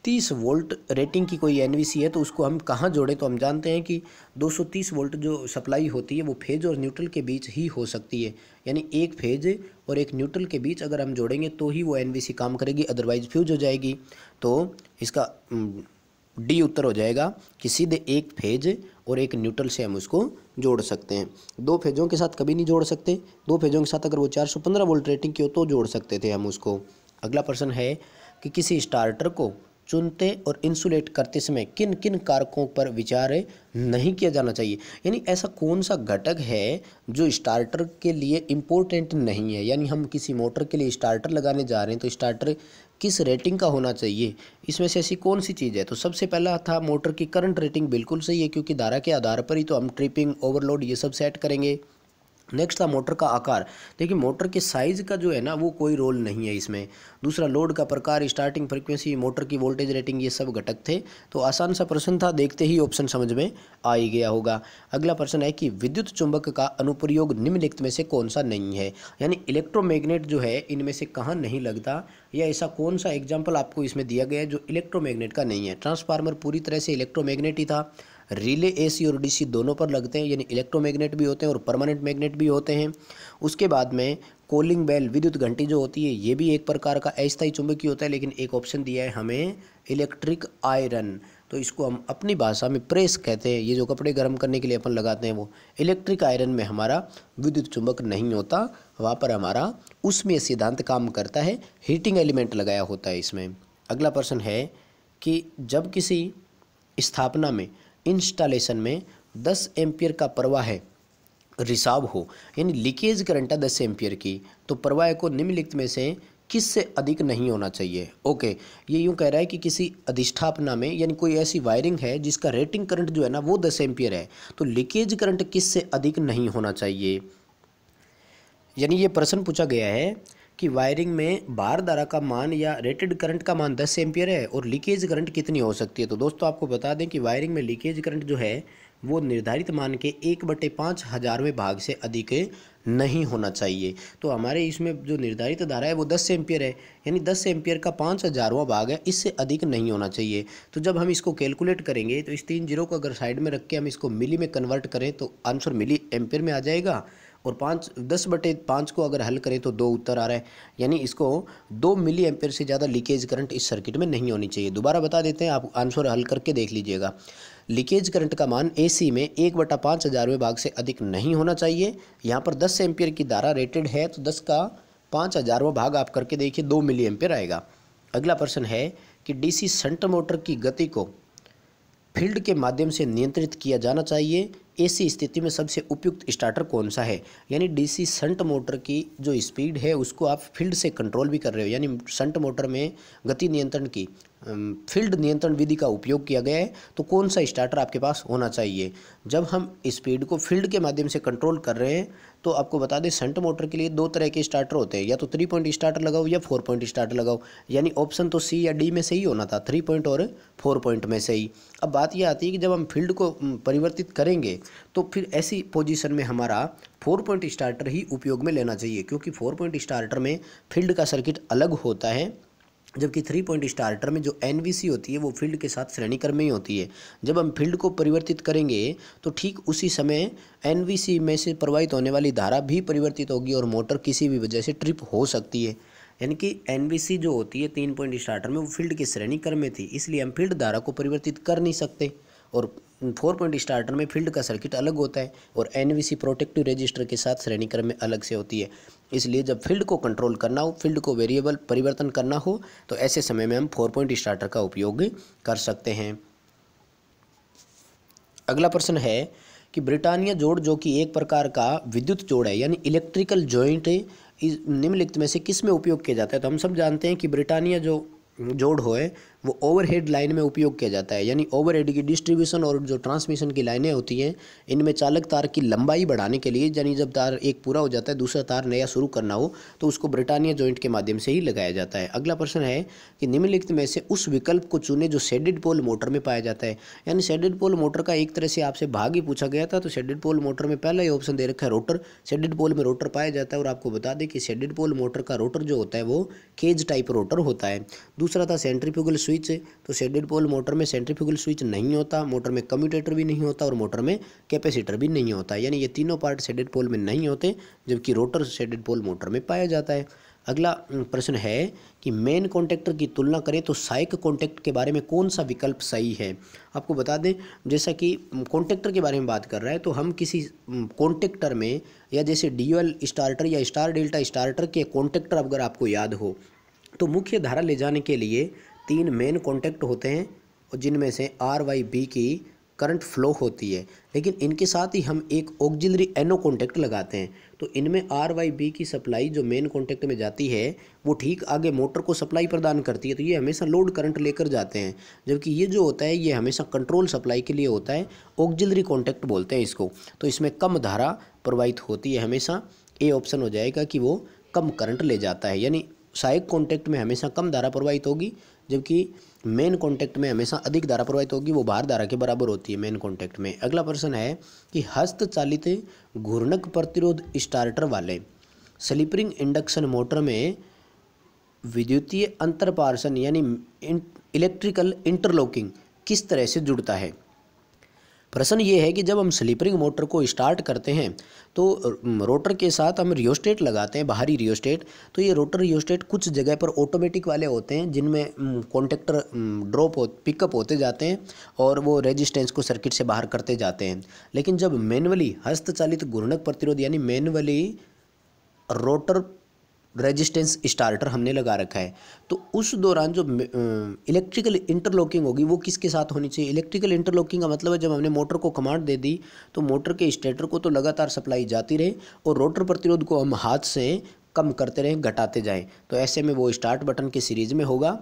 तीस वोल्ट रेटिंग की कोई एनवीसी है तो उसको हम कहाँ जोड़ें, तो हम जानते हैं कि दो सौ तीस वोल्ट जो सप्लाई होती है वो फेज और न्यूट्रल के बीच ही हो सकती है। यानी एक फेज और एक न्यूट्रल के बीच अगर हम जोड़ेंगे तो ही वो एनवीसी काम करेगी, अदरवाइज फ्यूज हो जाएगी। तो इसका डी उत्तर हो जाएगा कि सीधे एक फेज और एक न्यूट्रल से हम उसको जोड़ सकते हैं। दो फेजों के साथ कभी नहीं जोड़ सकते। दो फेजों के साथ अगर वो चार सौ पंद्रह वोल्ट रेटिंग की हो तो जोड़ सकते थे हम उसको। अगला प्रश्न है कि किसी स्टार्टर को चुनते और इंसुलेट करते समय किन किन कारकों पर विचार नहीं किया जाना चाहिए। यानी ऐसा कौन सा घटक है जो स्टार्टर के लिए इम्पोर्टेंट नहीं है। यानी हम किसी मोटर के लिए स्टार्टर लगाने जा रहे हैं तो स्टार्टर किस रेटिंग का होना चाहिए, इसमें से ऐसी कौन सी चीज़ है। तो सबसे पहला था मोटर की करंट रेटिंग, बिल्कुल सही है क्योंकि धारा के आधार पर ही तो हम ट्रिपिंग, ओवरलोड ये सब सेट करेंगे। नेक्स्ट था मोटर का आकार। देखिए मोटर के साइज़ का जो है ना वो कोई रोल नहीं है इसमें। दूसरा लोड का प्रकार, स्टार्टिंग फ्रीक्वेंसी, मोटर की वोल्टेज रेटिंग, ये सब घटक थे। तो आसान सा प्रश्न था, देखते ही ऑप्शन समझ में आ ही गया होगा। अगला प्रश्न है कि विद्युत चुंबक का अनुप्रयोग निम्नलिखित में से कौन सा नहीं है। यानी इलेक्ट्रोमैग्नेट जो है इनमें से कहाँ नहीं लगता, या ऐसा कौन सा एग्जाम्पल आपको इसमें दिया गया है जो इलेक्ट्रोमैग्नेट का नहीं है। ट्रांसफार्मर पूरी तरह से इलेक्ट्रोमैग्नेट ही था। रिले एसी और डीसी दोनों पर लगते हैं, यानी इलेक्ट्रोमैग्नेट भी होते हैं और परमानेंट मैग्नेट भी होते हैं। उसके बाद में कॉलिंग बेल, विद्युत घंटी जो होती है ये भी एक प्रकार का अस्थायी चुंबकीय होता है, लेकिन एक ऑप्शन दिया है हमें इलेक्ट्रिक आयरन, तो इसको हम अपनी भाषा में प्रेस कहते हैं। ये जो कपड़े गर्म करने के लिए अपन लगाते हैं वो इलेक्ट्रिक आयरन में हमारा विद्युत चुंबक नहीं होता, वहाँ पर हमारा उसमें सिद्धांत काम करता है, हीटिंग एलिमेंट लगाया होता है इसमें। अगला प्रश्न है कि जब किसी स्थापना में, इंस्टॉलेशन में दस एम्पियर का प्रवाह है, रिसाव हो, यानी लीकेज करंट है दस एम्पियर की, तो प्रवाह को निम्नलिखित में से किससे अधिक नहीं होना चाहिए। ओके, ये यूँ कह रहा है कि किसी अधिष्ठापना में, यानी कोई ऐसी वायरिंग है जिसका रेटिंग करंट जो है ना वो दस एम्पियर है, तो लीकेज करंट किससे अधिक नहीं होना चाहिए। यानी ये प्रश्न पूछा गया है कि वायरिंग में भार धारा का मान या रेटेड करंट का मान दस एम्पियर है और लीकेज करंट कितनी हो सकती है। तो दोस्तों आपको बता दें कि वायरिंग में लीकेज करंट जो है वो निर्धारित मान के एक बटे पाँच हज़ारवें भाग से अधिक नहीं होना चाहिए। तो हमारे इसमें जो निर्धारित धारा है वो दस एम्पियर है, यानी दस एम्पियर का पाँच हज़ारवां भाग है, इससे अधिक नहीं होना चाहिए। तो जब हम इसको कैलकुलेट करेंगे तो इस तीन जीरो को अगर साइड में रख के हम इसको मिली में कन्वर्ट करें तो आंसर मिली एम्पियर में आ जाएगा, और पाँच दस बटे पाँच को अगर हल करें तो दो उत्तर आ रहा है, यानी इसको दो मिली एम्पियर से ज़्यादा लीकेज करंट इस सर्किट में नहीं होनी चाहिए। दोबारा बता देते हैं, आप आंसर हल करके देख लीजिएगा। लीकेज करंट का मान एसी में एक बटा पाँच हज़ारवें भाग से अधिक नहीं होना चाहिए। यहाँ पर दस एम्पियर की धारा रेटेड है तो दस का पाँच हज़ारवां भाग आप करके देखिए, दो मिली एम्पियर आएगा। अगला प्रश्न है कि डीसी शंट मोटर की गति को फील्ड के माध्यम से नियंत्रित किया जाना चाहिए, ऐसी स्थिति में सबसे उपयुक्त स्टार्टर कौन सा है। यानी डीसी शंट मोटर की जो स्पीड है उसको आप फील्ड से कंट्रोल भी कर रहे हो, यानी शंट मोटर में गति नियंत्रण की फील्ड नियंत्रण विधि का उपयोग किया गया है, तो कौन सा स्टार्टर आपके पास होना चाहिए। जब हम स्पीड को फील्ड के माध्यम से कंट्रोल कर रहे हैं तो आपको बता दें शंट मोटर के लिए दो तरह के स्टार्टर होते हैं, या तो थ्री पॉइंट स्टार्टर लगाओ या फोर पॉइंट स्टार्टर लगाओ। यानी ऑप्शन तो सी या डी में से ही होना था, थ्री पॉइंट और फोर पॉइंट में से ही। अब बात यह आती है कि जब हम फील्ड को परिवर्तित करेंगे तो फिर ऐसी पोजीशन में हमारा फोर पॉइंट स्टार्टर ही उपयोग में लेना चाहिए, क्योंकि फोर पॉइंट स्टार्टर में फील्ड का सर्किट अलग होता है, जबकि थ्री पॉइंट स्टार्टर में जो एनवीसी होती है वो फील्ड के साथ श्रेणी क्रम में ही होती है। जब हम फील्ड को परिवर्तित करेंगे तो ठीक उसी समय एनवीसी में से प्रवाहित होने वाली धारा भी परिवर्तित होगी और मोटर किसी भी वजह से ट्रिप हो सकती है। यानी कि एनवीसी जो होती है तीन पॉइंट स्टार्टर में वो फील्ड के श्रेणी क्रम में थी, इसलिए हम फील्ड धारा को परिवर्तित कर नहीं सकते, और फोर पॉइंट स्टार्टर में फील्ड का सर्किट अलग होता है और एनवीसी प्रोटेक्टिव रजिस्टर के साथ श्रेणी क्रम में अलग से होती है। इसलिए जब फील्ड को कंट्रोल करना हो, फील्ड को वेरिएबल परिवर्तन करना हो, तो ऐसे समय में हम फोर पॉइंट स्टार्टर का उपयोग कर सकते हैं। अगला प्रश्न है कि ब्रिटानिया जोड़ जो कि एक प्रकार का विद्युत जोड़ है, यानी इलेक्ट्रिकल जॉइंट, निम्नलिखित में से किस में उपयोग किया जाता है। तो हम सब जानते हैं कि ब्रिटानिया जो जोड़ हो है वो ओवरहेड लाइन में उपयोग किया जाता है, यानी ओवरहेड की डिस्ट्रीब्यूशन और जो ट्रांसमिशन की लाइनें होती हैं इनमें चालक तार की लंबाई बढ़ाने के लिए, यानी जब तार एक पूरा हो जाता है दूसरा तार नया शुरू करना हो तो उसको ब्रिटानिया जॉइंट के माध्यम से ही लगाया जाता है। अगला प्रश्न है कि निम्नलिखित में से उस विकल्प को चुने जो शेडेड पोल मोटर में पाया जाता है। यानी शेडेड पोल मोटर का एक तरह से आपसे भाग ही पूछा गया था, तो शेडेड पोल मोटर में पहला ही ऑप्शन दे रखा है रोटर। शेडेड पोल में रोटर पाया जाता है, और आपको बता दें कि शेडेड पोल मोटर का रोटर जो होता है वो केज टाइप रोटर होता है। दूसरा था सेंट्रीफ्यूगल स्विच, तो शेडेड पोल मोटर में सेंट्रीफ्यूगल स्विच नहीं होता, मोटर में कम्यूटेटर भी नहीं होता और मोटर में कैपेसिटर भी नहीं होता, यानी ये तीनों पार्ट शेडेड पोल में नहीं होते, जबकि रोटर शेडेड पोल मोटर में पाया जाता है। अगला प्रश्न है कि मेन कॉन्टैक्टर की तुलना करें तो सहायक कॉन्टैक्ट के बारे में कौन सा विकल्प सही है। आपको बता दें, जैसा कि कॉन्टैक्टर के बारे में बात कर रहा है तो हम किसी कॉन्टैक्टर में, या जैसे ड्यूअल स्टार्टर या स्टार डेल्टा स्टार्टर के कॉन्टैक्टर अगर आपको याद हो तो मुख्य धारा ले जाने के लिए तीन मेन कॉन्टैक्ट होते हैं, और जिनमें से आर वाई बी की करंट फ्लो होती है, लेकिन इनके साथ ही हम एक ऑक्सिलरी एनो कॉन्टैक्ट लगाते हैं। तो इनमें आर वाई बी की सप्लाई जो मेन कॉन्टैक्ट में जाती है वो ठीक आगे मोटर को सप्लाई प्रदान करती है, तो ये हमेशा लोड करंट लेकर जाते हैं, जबकि ये जो होता है ये हमेशा कंट्रोल सप्लाई के लिए होता है, ऑक्सिलरी कॉन्टैक्ट बोलते हैं इसको। तो इसमें कम धारा प्रवाहित होती है हमेशा, ए ऑप्शन हो जाएगा कि वो कम करंट ले जाता है, यानी सहायक कॉन्टैक्ट में हमेशा कम धारा प्रवाहित होगी, जबकि मेन कॉन्टैक्ट में हमेशा अधिक धारा प्रवाहित होगी, वो भार धारा के बराबर होती है मेन कॉन्टैक्ट में। अगला प्रश्न है कि हस्तचालित घूर्णक प्रतिरोध स्टार्टर वाले स्लिपरिंग इंडक्शन मोटर में विद्युतीय अंतरपार्सन यानी इलेक्ट्रिकल इंटरलॉकिंग किस तरह से जुड़ता है। प्रश्न ये है कि जब हम स्लिपरिंग मोटर को स्टार्ट करते हैं तो रोटर के साथ हम रियोस्टेट लगाते हैं, बाहरी रियोस्टेट। तो ये रोटर रियोस्टेट कुछ जगह पर ऑटोमेटिक वाले होते हैं जिनमें कॉन्टैक्टर ड्रॉप हो पिकअप होते जाते हैं और वो रेजिस्टेंस को सर्किट से बाहर करते जाते हैं। लेकिन जब मैनुअली हस्तचालित घूर्णक प्रतिरोध यानी मैनुअली रोटर रेजिस्टेंस स्टार्टर हमने लगा रखा है, तो उस दौरान जो इलेक्ट्रिकल इंटरलॉकिंग होगी वो किसके साथ होनी चाहिए। इलेक्ट्रिकल इंटरलॉकिंग का मतलब है जब हमने मोटर को कमांड दे दी तो मोटर के स्टेटर को तो लगातार सप्लाई जाती रहे और रोटर प्रतिरोध को हम हाथ से कम करते रहें, घटाते जाएं, तो ऐसे में वो स्टार्ट बटन की सीरीज में होगा,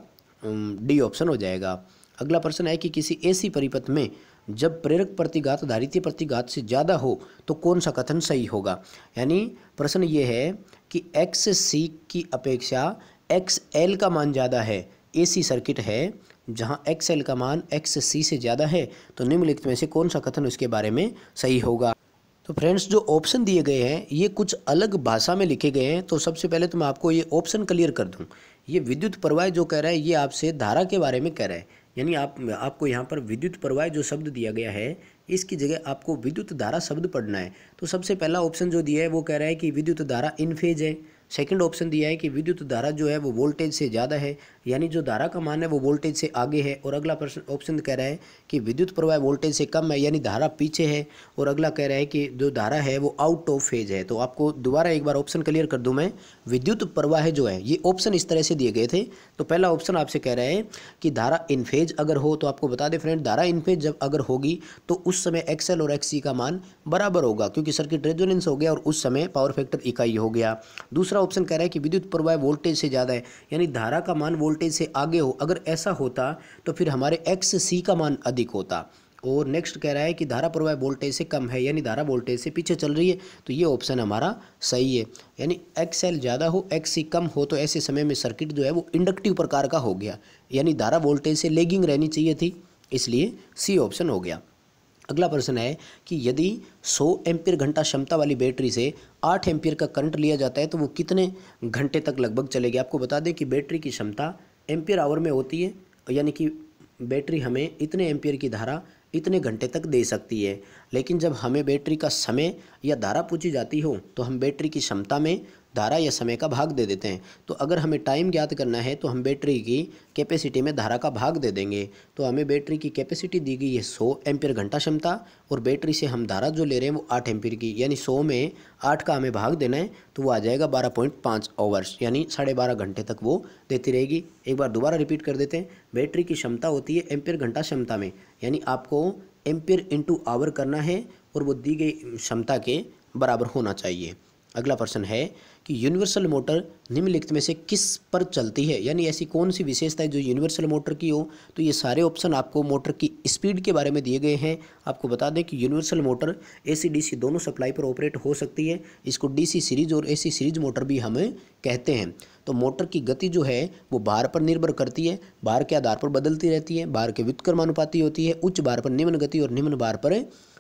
डी ऑप्शन हो जाएगा। अगला प्रश्न है कि किसी ऐसी परिपथ में जब प्रेरक प्रतिघात धारितीय प्रतिघात से ज़्यादा हो तो कौन सा कथन सही होगा। यानी प्रश्न ये है कि एक्स सी की अपेक्षा एक्स एल का मान ज़्यादा है, एसी सर्किट है जहां एक्स एल का मान एक्स सी से ज़्यादा है, तो निम्नलिखित में से कौन सा कथन उसके बारे में सही होगा। तो फ्रेंड्स, जो ऑप्शन दिए गए हैं ये कुछ अलग भाषा में लिखे गए हैं, तो सबसे पहले तो मैं आपको ये ऑप्शन क्लियर कर दूं। ये विद्युत प्रवाह जो कह रहा है ये आपसे धारा के बारे में कह रहा है, यानी आप आपको यहाँ पर विद्युत प्रवाह जो शब्द दिया गया है इसकी जगह आपको विद्युत धारा शब्द पढ़ना है। तो सबसे पहला ऑप्शन जो दिया है वो कह रहा है कि विद्युत धारा इन फेज है। सेकंड ऑप्शन दिया है कि विद्युत धारा जो है वो वोल्टेज से ज़्यादा है, यानी जो धारा का मान है वो वोल्टेज से आगे है। और अगला प्रश्न ऑप्शन कह रहा है कि विद्युत प्रवाह वोल्टेज से कम है, यानी धारा पीछे है। और अगला कह रहा है कि जो धारा है वो आउट ऑफ फेज है। तो आपको दोबारा एक बार ऑप्शन क्लियर कर दूं मैं। विद्युत प्रवाह जो है ये ऑप्शन इस तरह से दिए गए थे। तो पहला ऑप्शन आपसे कह रहा है कि धारा इन फेज अगर हो, तो आपको बता दें फ्रेंड, धारा इन फेज जब अगर होगी तो उस समय एक्सएल और एक्ससी का मान बराबर होगा, क्योंकि सर्किट रेजोनेंस हो गया और उस समय पावर फैक्टर इकाई हो गया। दूसरा ऑप्शन कह रहा है कि विद्युत प्रवाह वोल्टेज से ज़्यादा है, यानी धारा का मान वोल्टेज से आगे हो। अगर ऐसा होता तो फिर हमारे एक्स सी का मान अधिक होता। और नेक्स्ट कह रहा है कि धारा प्रवाह वोल्टेज से कम है, यानी धारा वोल्टेज से पीछे चल रही है। तो ये ऑप्शन हमारा सही है, यानी एक्स एल ज़्यादा हो एक्स सी कम हो, तो ऐसे समय में सर्किट जो है वो इंडक्टिव प्रकार का हो गया, यानी धारा वोल्टेज से लेगिंग रहनी चाहिए थी, इसलिए सी ऑप्शन हो गया। अगला प्रश्न है कि यदि सौ एम्पीयर घंटा क्षमता वाली बैटरी से आठ एम्पीयर का करंट लिया जाता है तो वो कितने घंटे तक लगभग चलेगी। आपको बता दें कि बैटरी की क्षमता एम्पीयर आवर में होती है, यानी कि बैटरी हमें इतने एम्पीयर की धारा इतने घंटे तक दे सकती है। लेकिन जब हमें बैटरी का समय या धारा पूछी जाती हो तो हम बैटरी की क्षमता में धारा या समय का भाग दे देते हैं। तो अगर हमें टाइम ज्ञात करना है तो हम बैटरी की कैपेसिटी में धारा का भाग दे देंगे। तो हमें बैटरी की कैपेसिटी दी गई है सौ एम्पीयर घंटा क्षमता, और बैटरी से हम धारा जो ले रहे हैं वो आठ एम्पीयर की, यानी सौ में आठ का हमें भाग देना है, तो वो आ जाएगा बारह पॉइंट पाँच आवर्स, यानी साढ़े बारह घंटे तक वो देती रहेगी। एक बार दोबारा रिपीट कर देते हैं, बैटरी की क्षमता होती है एम्पीयर घंटा क्षमता में, यानी आपको एम्पीयर इंटू आवर करना है और वो दी गई क्षमता के बराबर होना चाहिए। अगला प्रश्न है कि यूनिवर्सल मोटर निम्नलिखित में से किस पर चलती है, यानी ऐसी कौन सी विशेषता है जो यूनिवर्सल मोटर की हो। तो ये सारे ऑप्शन आपको मोटर की स्पीड के बारे में दिए गए हैं। आपको बता दें कि यूनिवर्सल मोटर एसी डीसी दोनों सप्लाई पर ऑपरेट हो सकती है। इसको डीसी सीरीज और एसी सीरीज मोटर भी हम कहते हैं। तो मोटर की गति जो है वो भार पर निर्भर करती है, भार के आधार पर बदलती रहती है, भार के व्युत्क्रमानुपाती होती है। उच्च भार पर निम्न गति और निम्न भार पर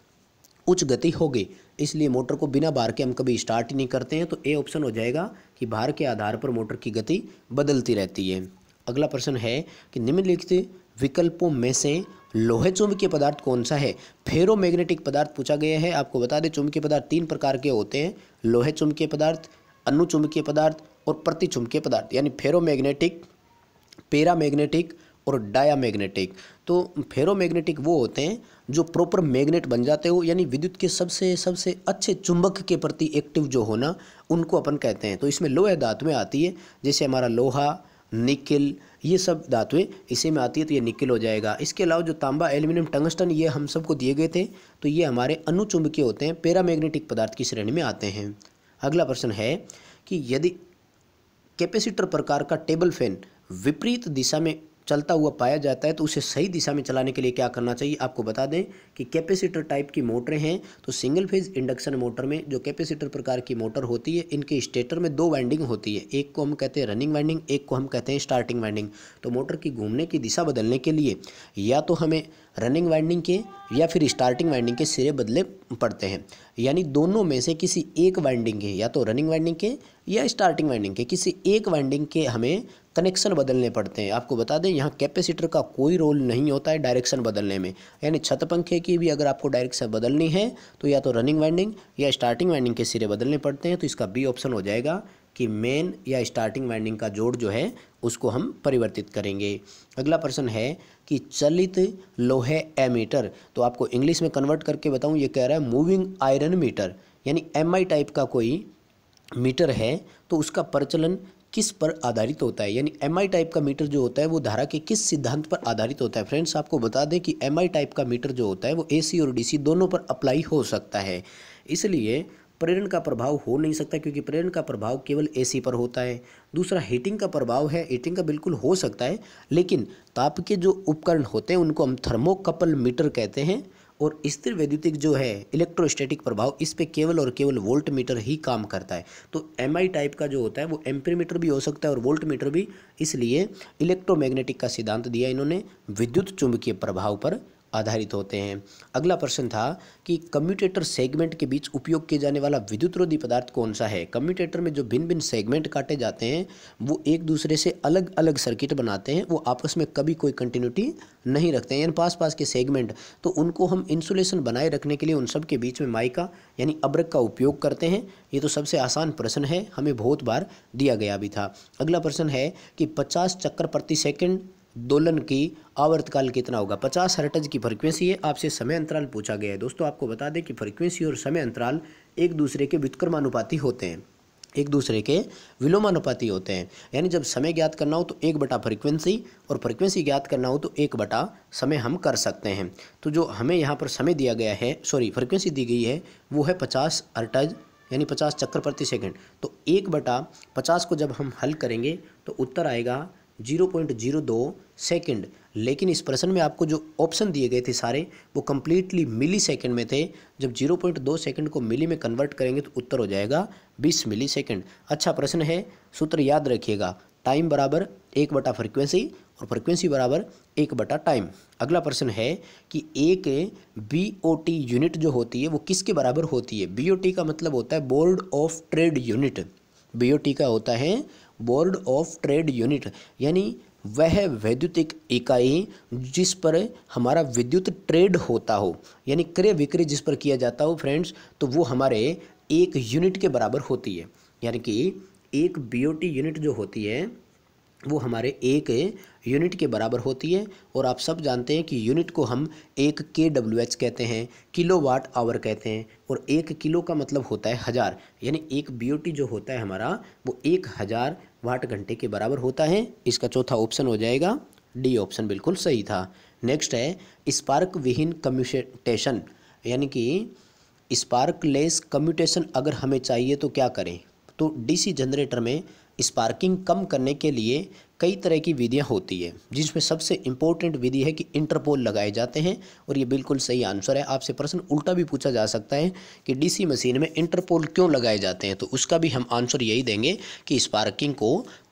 उच्च गति होगी, इसलिए मोटर को बिना भार के हम कभी स्टार्ट ही नहीं करते हैं। तो ए ऑप्शन हो जाएगा कि भार के आधार पर मोटर की गति बदलती रहती है। अगला प्रश्न है कि निम्नलिखित विकल्पों में से लोहे चुंबकीय पदार्थ कौन सा है। फेरोमैग्नेटिक पदार्थ पूछा गया है। आपको बता दें चुंबकीय पदार्थ तीन प्रकार के होते हैं, लोहे चुंबकीय पदार्थ, अनुचुंबकीय पदार्थ और प्रतिचुंबकीय पदार्थ, यानी फेरोमैग्नेटिक, पैरामैग्नेटिक और डायामैग्नेटिक। तो फेरोमैग्नेटिक वो होते हैं जो प्रॉपर मैग्नेट बन जाते हो, यानी विद्युत के सबसे सबसे अच्छे चुंबक के प्रति एक्टिव जो होना, उनको अपन कहते हैं। तो इसमें लोहे धातुएं आती है, जैसे हमारा लोहा, निकिल, ये सब धातुएं इसी में आती है, तो ये निकिल हो जाएगा। इसके अलावा जो तांबा, एल्यूमिनियम, टंगस्टन, ये हम सबको दिए गए थे, तो ये हमारे अनुचुंबकीय होते हैं, पैरामैग्नेटिक पदार्थ की श्रेणी में आते हैं। अगला प्रश्न है कि यदि कैपेसिटर प्रकार का टेबल फैन विपरीत दिशा में चलता हुआ पाया जाता है तो उसे सही दिशा में चलाने के लिए क्या करना चाहिए। आपको बता दें कि कैपेसिटर टाइप की मोटरें हैं, तो सिंगल फेज इंडक्शन मोटर में जो कैपेसिटर प्रकार की मोटर होती है, इनके स्टेटर में दो वाइंडिंग होती है, एक को हम कहते हैं रनिंग वाइंडिंग, एक को हम कहते हैं स्टार्टिंग वाइंडिंग। तो मोटर की घूमने की दिशा बदलने के लिए या तो हमें रनिंग वाइंडिंग के या फिर स्टार्टिंग वाइंडिंग के सिरे बदले पड़ते हैं, यानी दोनों में से किसी एक वाइंडिंग के, या तो रनिंग वाइंडिंग के या स्टार्टिंग वाइंडिंग के किसी एक वाइंडिंग के हमें कनेक्शन बदलने पड़ते हैं। आपको बता दें यहाँ कैपेसिटर का कोई रोल नहीं होता है डायरेक्शन बदलने में, यानी छत पंखे की भी अगर आपको डायरेक्शन बदलनी है तो या तो रनिंग वाइंडिंग या स्टार्टिंग वाइंडिंग के सिरे बदलने पड़ते हैं। तो इसका बी ऑप्शन हो जाएगा कि मेन या स्टार्टिंग वाइंडिंग का जोड़ जो है उसको हम परिवर्तित करेंगे। अगला प्रश्न है कि चलित लोहे एमीटर, तो आपको इंग्लिश में कन्वर्ट करके बताऊं, ये कह रहा है मूविंग आयरन मीटर, यानी एम आई टाइप का कोई मीटर है तो उसका प्रचलन किस पर आधारित होता है। यानी एम आई टाइप का मीटर जो होता है वो धारा के किस सिद्धांत पर आधारित होता है। फ्रेंड्स आपको बता दें कि एम आई टाइप का मीटर जो होता है वो ए सी और डी सी दोनों पर अप्लाई हो सकता है, इसलिए प्रेरण का प्रभाव हो नहीं सकता, क्योंकि प्रेरण का प्रभाव केवल ए सी पर होता है। दूसरा हीटिंग का प्रभाव है, हीटिंग का बिल्कुल हो सकता है, लेकिन ताप के जो उपकरण होते हैं उनको हम थर्मोकपल मीटर कहते हैं। और स्थिर वैद्युतिक जो है इलेक्ट्रोस्टैटिक प्रभाव, इस पे केवल और केवल वोल्ट मीटर ही काम करता है। तो एम आई टाइप का जो होता है वो एम्पीयर मीटर भी हो सकता है और वोल्ट मीटर भी, इसलिए इलेक्ट्रोमैग्नेटिक का सिद्धांत दिया इन्होंने, विद्युत चुंबकीय प्रभाव पर आधारित होते हैं। अगला प्रश्न था कि कम्यूटेटर सेगमेंट के बीच उपयोग किए जाने वाला विद्युतरोधी पदार्थ कौन सा है। कम्यूटेटर में जो भिन्न भिन्न सेगमेंट काटे जाते हैं वो एक दूसरे से अलग अलग सर्किट बनाते हैं, वो आपस में कभी कोई कंटिन्यूटी नहीं रखते हैं, यानी पास पास के सेगमेंट, तो उनको हम इंसुलेशन बनाए रखने के लिए उन सब के बीच में माइका यानी अब्रक का उपयोग करते हैं। ये तो सबसे आसान प्रश्न है, हमें बहुत बार दिया गया भी था। अगला प्रश्न है कि पचास चक्कर प्रति सेकंड दोलन की आवर्तकाल कितना होगा। पचास हर्ट्ज की फ्रीक्वेंसी है, आपसे समय अंतराल पूछा गया है। दोस्तों आपको बता दें कि फ्रीक्वेंसी और समय अंतराल एक दूसरे के व्युत्क्रमानुपाती होते हैं, एक दूसरे के विलोमानुपाती होते हैं, यानी जब समय ज्ञात करना हो तो एक बटा फ्रीक्वेंसी और फ्रीक्वेंसी ज्ञात करना हो तो एक बटा समय हम कर सकते हैं। तो जो हमें यहाँ पर समय दिया गया है, सॉरी फ्रीक्वेंसी दी गई है, वो है पचास हर्ट्ज यानी पचास चक्कर प्रति सेकंड। तो एक बटा पचास को जब हम हल करेंगे तो उत्तर आएगा जीरो पॉइंट जीरो दो सेकंड। लेकिन इस प्रश्न में आपको जो ऑप्शन दिए गए थे सारे वो कम्प्लीटली मिली सेकंड में थे। जब जीरो पॉइंट दो सेकंड को मिली में कन्वर्ट करेंगे तो उत्तर हो जाएगा बीस मिली सेकंड। अच्छा प्रश्न है, सूत्र याद रखिएगा, टाइम बराबर एक बटा फ्रीक्वेंसी और फ्रीक्वेंसी बराबर एक बटा टाइम। अगला प्रश्न है कि एक बी ओ टी यूनिट जो होती है वो किसके बराबर होती है। बी ओ टी का मतलब होता है board of trade unit, B O T का होता है बोर्ड ऑफ ट्रेड यूनिट, यानी वह वैद्युतिक इकाई जिस पर हमारा विद्युत ट्रेड होता हो, यानी क्रय विक्रय जिस पर किया जाता हो फ्रेंड्स, तो वो हमारे एक यूनिट के बराबर होती है। यानी कि एक बी ओ टी यूनिट जो होती है वो हमारे एक यूनिट के बराबर होती है। और आप सब जानते हैं कि यूनिट को हम एक के डब्ल्यू एच कहते हैं, किलो वाट आवर कहते हैं, और एक किलो का मतलब होता है हज़ार, यानी एक बी ओ टी जो होता है हमारा वो एक हज़ार वाट घंटे के बराबर होता है। इसका चौथा ऑप्शन हो जाएगा डी ऑप्शन, बिल्कुल सही था। नेक्स्ट है स्पार्क विहीन कम्यूटेशन, यानी कि स्पार्कलेस कम्यूटेशन अगर हमें चाहिए तो क्या करें। तो डीसी जनरेटर में स्पार्किंग कम करने के लिए कई तरह की विधियां होती है, जिसमें सबसे इम्पोर्टेंट विधि है कि इंटरपोल लगाए जाते हैं, और ये बिल्कुल सही आंसर है। आपसे प्रश्न उल्टा भी पूछा जा सकता है कि डीसी मशीन में इंटरपोल क्यों लगाए जाते हैं, तो उसका भी हम आंसर यही देंगे कि स्पार्किंग को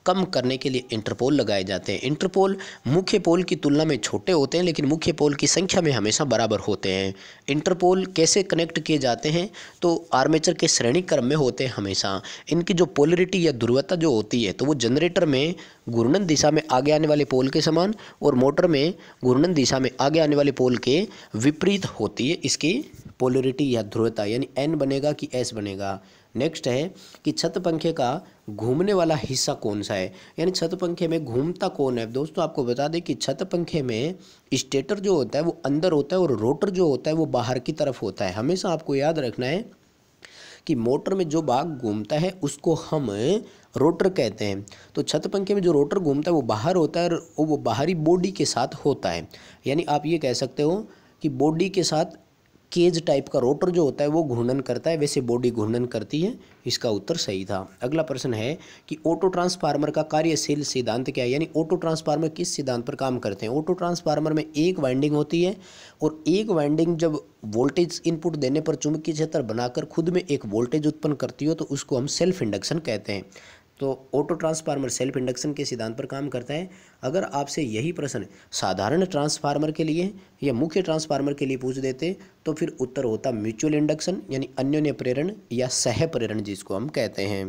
कम करने के लिए इंटरपोल लगाए जाते हैं। इंटरपोल मुख्य पोल की तुलना में छोटे होते हैं लेकिन मुख्य पोल की संख्या में हमेशा बराबर होते हैं। इंटरपोल कैसे कनेक्ट किए जाते हैं तो आर्मेचर के श्रेणी क्रम में होते हैं हमेशा। इनकी जो पोलरिटी या ध्रुवता जो होती है तो वो जनरेटर में घूर्णन दिशा में आगे आने वाले पोल के समान और मोटर में घूर्णन दिशा में आगे आने वाले पोल के विपरीत होती है इसकी पोलरिटी या ध्रुवता, यानी एन बनेगा कि एस बनेगा। नेक्स्ट है कि छत पंखे का घूमने वाला हिस्सा कौन सा है, यानी छत पंखे में घूमता कौन है। दोस्तों आपको बता दें कि छत पंखे में स्टेटर जो होता है वो अंदर होता है और रोटर जो होता है वो बाहर की तरफ होता है। हमेशा आपको याद रखना है कि मोटर में जो भाग घूमता है उसको हम रोटर कहते हैं। तो छत पंखे में जो रोटर घूमता है वो बाहर होता है और वो बाहरी बॉडी के साथ होता है, यानी आप ये कह सकते हो कि बॉडी के साथ केज टाइप का रोटर जो होता है वो घूर्णन करता है, वैसे बॉडी घूर्णन करती है। इसका उत्तर सही था। अगला प्रश्न है कि ऑटो ट्रांसफार्मर का कार्यशील सिद्धांत क्या है, यानी ऑटो ट्रांसफार्मर किस सिद्धांत पर काम करते हैं। ऑटो ट्रांसफार्मर में एक वाइंडिंग होती है और एक वाइंडिंग जब वोल्टेज इनपुट देने पर चुंबकीय क्षेत्र बनाकर खुद में एक वोल्टेज उत्पन्न करती हो तो उसको हम सेल्फ इंडक्शन कहते हैं। तो ऑटो ट्रांसफार्मर सेल्फ इंडक्शन के सिद्धांत पर काम करता है। अगर आपसे यही प्रश्न साधारण ट्रांसफार्मर के लिए या मुख्य ट्रांसफार्मर के लिए पूछ देते तो फिर उत्तर होता म्यूचुअल इंडक्शन, यानी अन्योन्य प्रेरण या सह प्रेरण जिसको हम कहते हैं।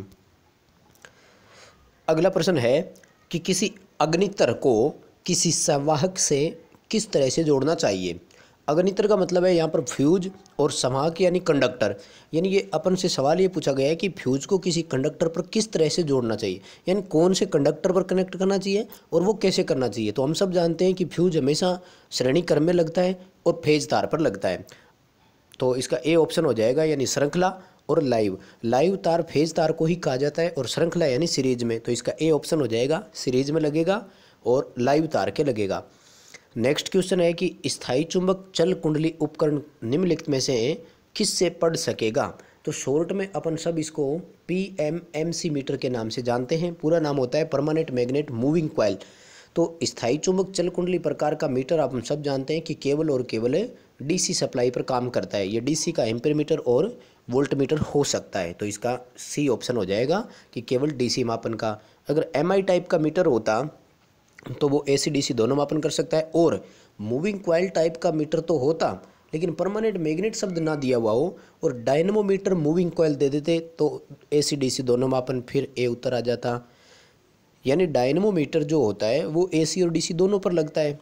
अगला प्रश्न है कि किसी अग्नितर को किसी संवाहक से किस तरह से जोड़ना चाहिए। अग्नितर का मतलब है यहाँ पर फ्यूज और संवाहक यानी कंडक्टर, यानी ये अपन से सवाल ये पूछा गया है कि फ्यूज को किसी कंडक्टर पर किस तरह से जोड़ना चाहिए, यानी कौन से कंडक्टर पर कनेक्ट करना चाहिए और वो कैसे करना चाहिए। तो हम सब जानते हैं कि फ्यूज हमेशा श्रेणी क्रम में लगता है और फेज तार पर लगता है। तो इसका ए ऑप्शन हो जाएगा, यानी श्रृंखला और लाइव। लाइव तार फेज तार को ही कहा जाता है और श्रृंखला यानी सीरीज में। तो इसका ए ऑप्शन हो जाएगा, सीरीज में लगेगा और लाइव तार के लगेगा। नेक्स्ट क्वेश्चन है कि स्थायी चुंबक चल कुंडली उपकरण निम्नलिखित में से किस से पढ़ सकेगा। तो शॉर्ट में अपन सब इसको P M M C meter के नाम से जानते हैं। पूरा नाम होता है परमानेंट मैग्नेट मूविंग कॉइल। तो स्थायी चुंबक चल कुंडली प्रकार का मीटर आप हम सब जानते हैं कि केवल और केवल डीसी सप्लाई पर काम करता है। ये डीसी का एम्पीयर मीटर और वोल्ट मीटर हो सकता है। तो इसका सी ऑप्शन हो जाएगा कि केवल डीसी मापन का। अगर एमआई टाइप का मीटर होता तो वो एसी डीसी दोनों मापन कर सकता है और मूविंग कॉइल टाइप का मीटर तो होता लेकिन परमानेंट मैग्नेट शब्द ना दिया हुआ हो और डायनमोमीटर मूविंग कॉइल दे देते तो एसी डीसी दोनों मापन, फिर ए उत्तर आ जाता। यानी डायनमोमीटर जो होता है वो एसी और डीसी दोनों पर लगता है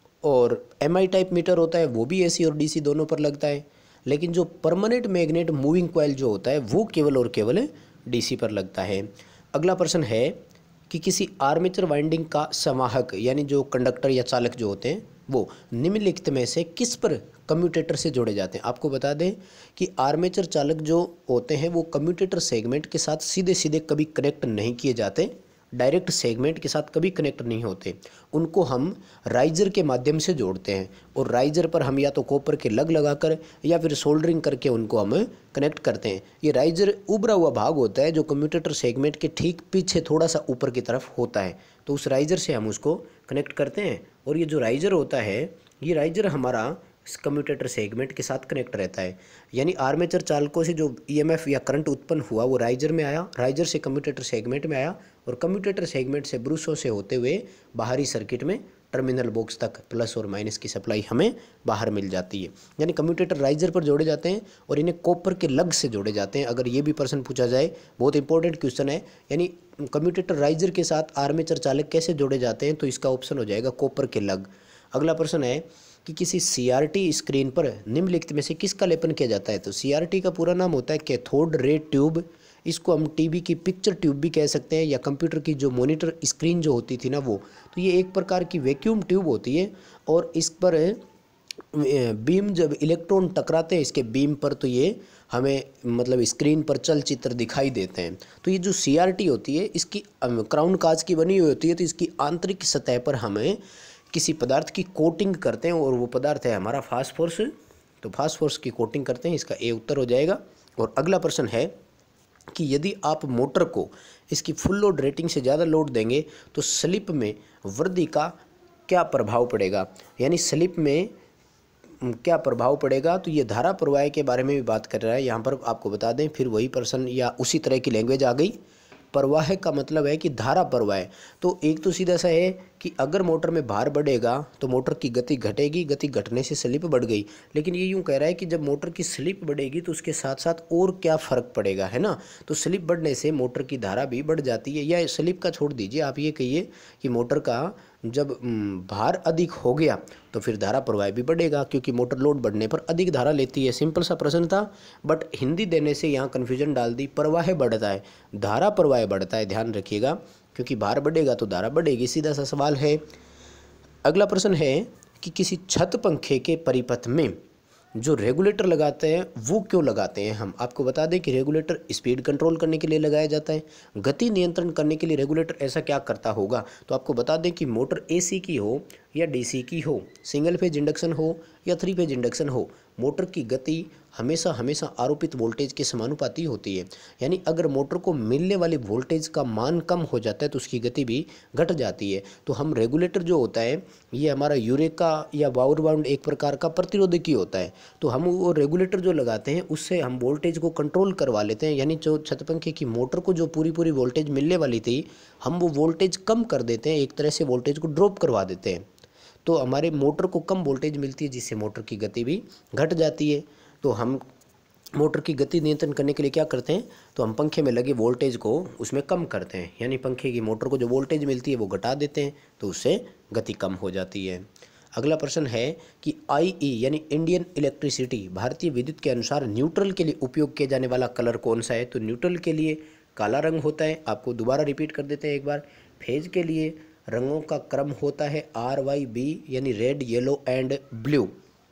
और एमआई टाइप मीटर होता है वो भी एसी और डीसी दोनों पर लगता है, लेकिन जो परमानेंट मैग्नेट मूविंग कॉइल जो होता है वो केवल और केवल डीसी पर लगता है। अगला प्रश्न है कि किसी आर्मेचर वाइंडिंग का संवाहक यानी जो कंडक्टर या चालक जो होते हैं वो निम्नलिखित में से किस पर कम्यूटेटर से जोड़े जाते हैं। आपको बता दें कि आर्मेचर चालक जो होते हैं वो कम्यूटेटर सेगमेंट के साथ सीधे सीधे कभी कनेक्ट नहीं किए जाते, डायरेक्ट सेगमेंट के साथ कभी कनेक्ट नहीं होते। उनको हम राइजर के माध्यम से जोड़ते हैं और राइजर पर हम या तो कॉपर के लग लगाकर या फिर सोल्डरिंग करके उनको हम कनेक्ट करते हैं। ये राइजर उभरा हुआ भाग होता है जो कम्यूटेटर सेगमेंट के ठीक पीछे थोड़ा सा ऊपर की तरफ होता है, तो उस राइजर से हम उसको कनेक्ट करते हैं। और ये जो राइजर होता है ये राइजर हमारा इस कम्यूटेटर सेगमेंट के साथ कनेक्ट रहता है। यानी आर्मेचर चालकों से जो ईएमएफ या करंट उत्पन्न हुआ वो राइजर में आया, राइजर से कम्यूटेटर सेगमेंट में आया और कम्यूटेटर सेगमेंट से ब्रूसों से होते हुए बाहरी सर्किट में टर्मिनल बॉक्स तक प्लस और माइनस की सप्लाई हमें बाहर मिल जाती है। यानी कम्यूटेटर राइजर पर जोड़े जाते हैं और इन्हें कॉपर के लग से जोड़े जाते हैं। अगर ये भी प्रश्न पूछा जाए, बहुत इंपॉर्टेंट क्वेश्चन है, यानी कम्यूटेटर राइजर के साथ आर्मेचर चालक कैसे जोड़े जाते हैं, तो इसका ऑप्शन हो जाएगा कॉपर के लग। अगला प्रश्न है कि किसी सीआरटी स्क्रीन पर निम्नलिखित में से किसका लेपन किया जाता है। तो सीआरटी का पूरा नाम होता है कैथोड रे ट्यूब। इसको हम टीवी की पिक्चर ट्यूब भी कह सकते हैं या कंप्यूटर की जो मॉनिटर स्क्रीन जो होती थी ना वो। तो ये एक प्रकार की वैक्यूम ट्यूब होती है और इस पर बीम जब इलेक्ट्रॉन टकराते हैं इसके बीम पर तो ये हमें मतलब स्क्रीन पर चलचित्र दिखाई देते हैं। तो ये जो सीआरटी होती है इसकी क्राउन कांच की बनी हुई होती है, तो इसकी आंतरिक सतह पर हमें किसी पदार्थ की कोटिंग करते हैं और वो पदार्थ है हमारा फास्फोरस। तो फास्फोरस की कोटिंग करते हैं, इसका ए उत्तर हो जाएगा। और अगला प्रश्न है कि यदि आप मोटर को इसकी फुल लोड रेटिंग से ज़्यादा लोड देंगे तो स्लिप में वृद्धि का क्या प्रभाव पड़ेगा, यानी स्लिप में क्या प्रभाव पड़ेगा। तो ये धारा प्रवाह के बारे में भी बात कर रहा है यहाँ पर, आपको बता दें। फिर वही प्रश्न या उसी तरह की लैंग्वेज आ गई प्रवाह का मतलब है कि धारा प्रवाह। तो एक तो सीधा सा है कि अगर मोटर में भार बढ़ेगा तो मोटर की गति घटेगी, गति घटने से स्लिप बढ़ गई। लेकिन ये यूं कह रहा है कि जब मोटर की स्लिप बढ़ेगी तो उसके साथ साथ और क्या फ़र्क पड़ेगा, है ना। तो स्लिप बढ़ने से मोटर की धारा भी बढ़ जाती है। या स्लिप का छोड़ दीजिए, आप ये कहिए कि मोटर का जब भार अधिक हो गया तो फिर धारा प्रवाह भी बढ़ेगा, क्योंकि मोटर लोड बढ़ने पर अधिक धारा लेती है। सिंपल सा प्रश्न था, बट हिंदी देने से यहाँ कन्फ्यूजन डाल दी। प्रवाह बढ़ता है, धारा प्रवाह बढ़ता है, ध्यान रखिएगा, क्योंकि भार बढ़ेगा तो धारा बढ़ेगी। सीधा सा सवाल है। अगला प्रश्न है कि किसी छत पंखे के परिपथ में जो रेगुलेटर लगाते हैं वो क्यों लगाते हैं हम। आपको बता दें कि रेगुलेटर स्पीड कंट्रोल करने के लिए लगाया जाता है। गति नियंत्रण करने के लिए रेगुलेटर ऐसा क्या करता होगा। तो आपको बता दें कि मोटर एसी की हो या डीसी की हो, सिंगल फेज इंडक्शन हो या थ्री फेज इंडक्शन हो, मोटर की गति हमेशा हमेशा आरोपित वोल्टेज के समानुपाती होती है। यानी अगर मोटर को मिलने वाली वोल्टेज का मान कम हो जाता है तो उसकी गति भी घट जाती है। तो हम रेगुलेटर जो होता है ये हमारा यूरेका या वाउर बाउंड एक प्रकार का प्रतिरोधकी होता है। तो हम वो रेगुलेटर जो लगाते हैं उससे हम वोल्टेज को कंट्रोल करवा लेते हैं। यानी जो छत पंखे की मोटर को जो पूरी पूरी वोल्टेज मिलने वाली थी हम वो वोल्टेज कम कर देते हैं, एक तरह से वोल्टेज को ड्रॉप करवा देते हैं। तो हमारे मोटर को कम वोल्टेज मिलती है जिससे मोटर की गति भी घट जाती है। तो हम मोटर की गति नियंत्रण करने के लिए क्या करते हैं, तो हम पंखे में लगे वोल्टेज को उसमें कम करते हैं। यानी पंखे की मोटर को जो वोल्टेज मिलती है वो घटा देते हैं, तो उससे गति कम हो जाती है। अगला प्रश्न है कि आई ई यानी इंडियन इलेक्ट्रिसिटी भारतीय विद्युत के अनुसार न्यूट्रल के लिए उपयोग किया जाने वाला कलर कौन सा है। तो न्यूट्रल के लिए काला रंग होता है। आपको दोबारा रिपीट कर देते हैं एक बार। फेज के लिए रंगों का क्रम होता है आर वाई बी, यानी red yellow and blue.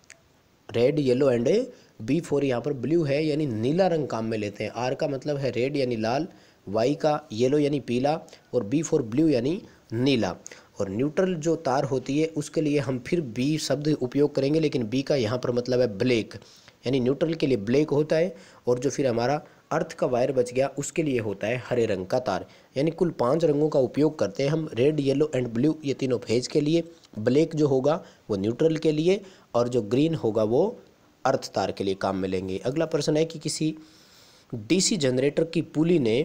Red yellow and B for यहाँ पर ब्लू है, यानी नीला रंग काम में लेते हैं। आर का मतलब है रेड यानी लाल, वाई का येलो यानी पीला, और बी फोर ब्लू यानी नीला। और न्यूट्रल जो तार होती है उसके लिए हम फिर बी शब्द उपयोग करेंगे, लेकिन बी का यहाँ पर मतलब है ब्लैक, यानी न्यूट्रल के लिए ब्लैक होता है। और जो फिर हमारा अर्थ का वायर बच गया उसके लिए होता है हरे रंग का तार। यानी कुल पांच रंगों का उपयोग करते हैं हम, रेड येलो एंड ब्लू ये तीनों फेज के लिए, ब्लैक जो होगा वो न्यूट्रल के लिए, और जो ग्रीन होगा वो अर्थ तार के लिए काम में लेंगे। अगला प्रश्न है कि किसी डीसी जनरेटर की पुली ने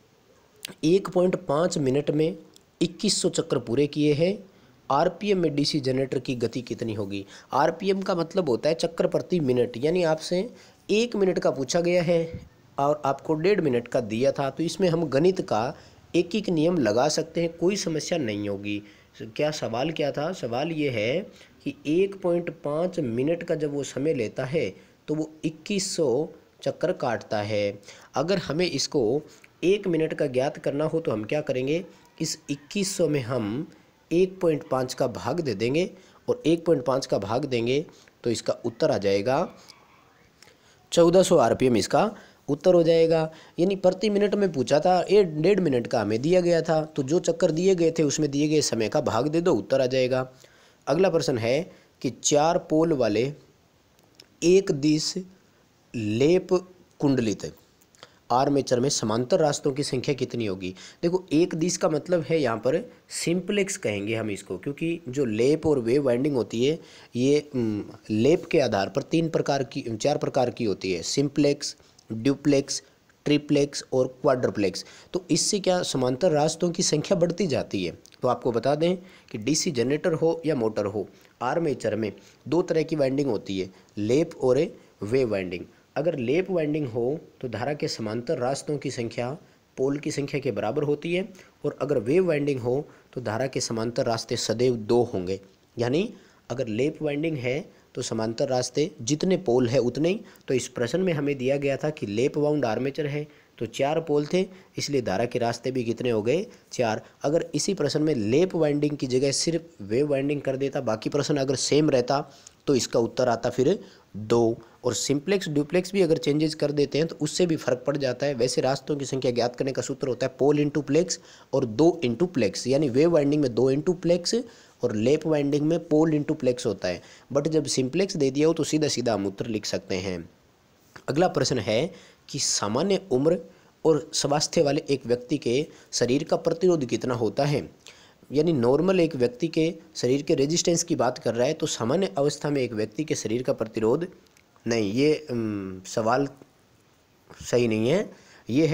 एक पॉइंट पाँच मिनट में इक्कीस सौ चक्र पूरे किए हैं। आरपीएम में डीसी जनरेटर की गति कितनी होगी। आरपीएम का मतलब होता है चक्र प्रति मिनट, यानी आपसे एक मिनट का पूछा गया है और आपको डेढ़ मिनट का दिया था, तो इसमें हम गणित का एक एक नियम लगा सकते हैं, कोई समस्या नहीं होगी। क्या सवाल क्या था, सवाल ये है कि एक पॉइंट पाँच मिनट का जब वो समय लेता है तो वो इक्कीस सौ चक्कर काटता है। अगर हमें इसको एक मिनट का ज्ञात करना हो तो हम क्या करेंगे, इस इक्कीस सौ में हम एक पॉइंट पाँच का भाग दे देंगे, और एक पॉइंट पाँच का भाग देंगे तो इसका उत्तर आ जाएगा चौदह सौ आरपीएम, इसका उत्तर हो जाएगा। यानी प्रति मिनट में पूछा था, एक डेढ़ मिनट का हमें दिया गया था, तो जो चक्कर दिए गए थे उसमें दिए गए समय का भाग दे दो, उत्तर आ जाएगा। अगला प्रश्न है कि चार पोल वाले एक दिश लेप कुंडलित आर्मेचर में समांतर रास्तों की संख्या कितनी होगी। देखो एक दिश का मतलब है यहाँ पर सिंप्लेक्स कहेंगे हम इसको, क्योंकि जो लेप और वेव वाइंडिंग होती है ये लेप के आधार पर तीन प्रकार की चार प्रकार की होती है, सिंप्लेक्स, ड्यूप्लेक्स, ट्रिप्लेक्स और क्वाड्रप्लेक्स। तो इससे क्या समांतर रास्तों की संख्या बढ़ती जाती है। तो आपको बता दें कि डीसी जनरेटर हो या मोटर हो, आर्मेचर में दो तरह की वाइंडिंग होती है, लेप और वेव वाइंडिंग। अगर लेप वाइंडिंग हो तो धारा के समांतर रास्तों की संख्या पोल की संख्या के बराबर होती है, और अगर वेव वाइंडिंग हो तो धारा के समांतर रास्ते सदैव दो होंगे। यानी अगर लेप वाइंडिंग है तो समांतर रास्ते जितने पोल है उतने ही। तो इस प्रश्न में हमें दिया गया था कि लेप वाउंड आर्मेचर है तो चार पोल थे, इसलिए धारा के रास्ते भी कितने हो गए, चार। अगर इसी प्रश्न में लेप वाइंडिंग की जगह सिर्फ वेव वाइंडिंग कर देता, बाकी प्रश्न अगर सेम रहता तो इसका उत्तर आता फिर दो। और सिंप्लेक्स ड्यूप्लेक्स भी अगर चेंजेस कर देते हैं तो उससे भी फर्क पड़ जाता है। वैसे रास्तों की संख्या ज्ञात करने का सूत्र होता है पोल इंटू प्लेक्स और दो इंटू प्लेक्स, यानी वेव वाइंडिंग में दो इंटू प्लेक्स और लेप वाइंडिंग में पोल इंटू प्लेक्स होता है। बट जब सिंप्लेक्स दे दिया हो तो सीधा सीधा हम उत्तर लिख सकते हैं। अगला प्रश्न है कि सामान्य उम्र और स्वास्थ्य वाले एक व्यक्ति के शरीर का प्रतिरोध कितना होता है। यानी नॉर्मल एक व्यक्ति के शरीर के रेजिस्टेंस की बात कर रहा है, तो सामान्य अवस्था में एक व्यक्ति के शरीर का प्रतिरोध नहीं, ये सवाल सही नहीं है। ये है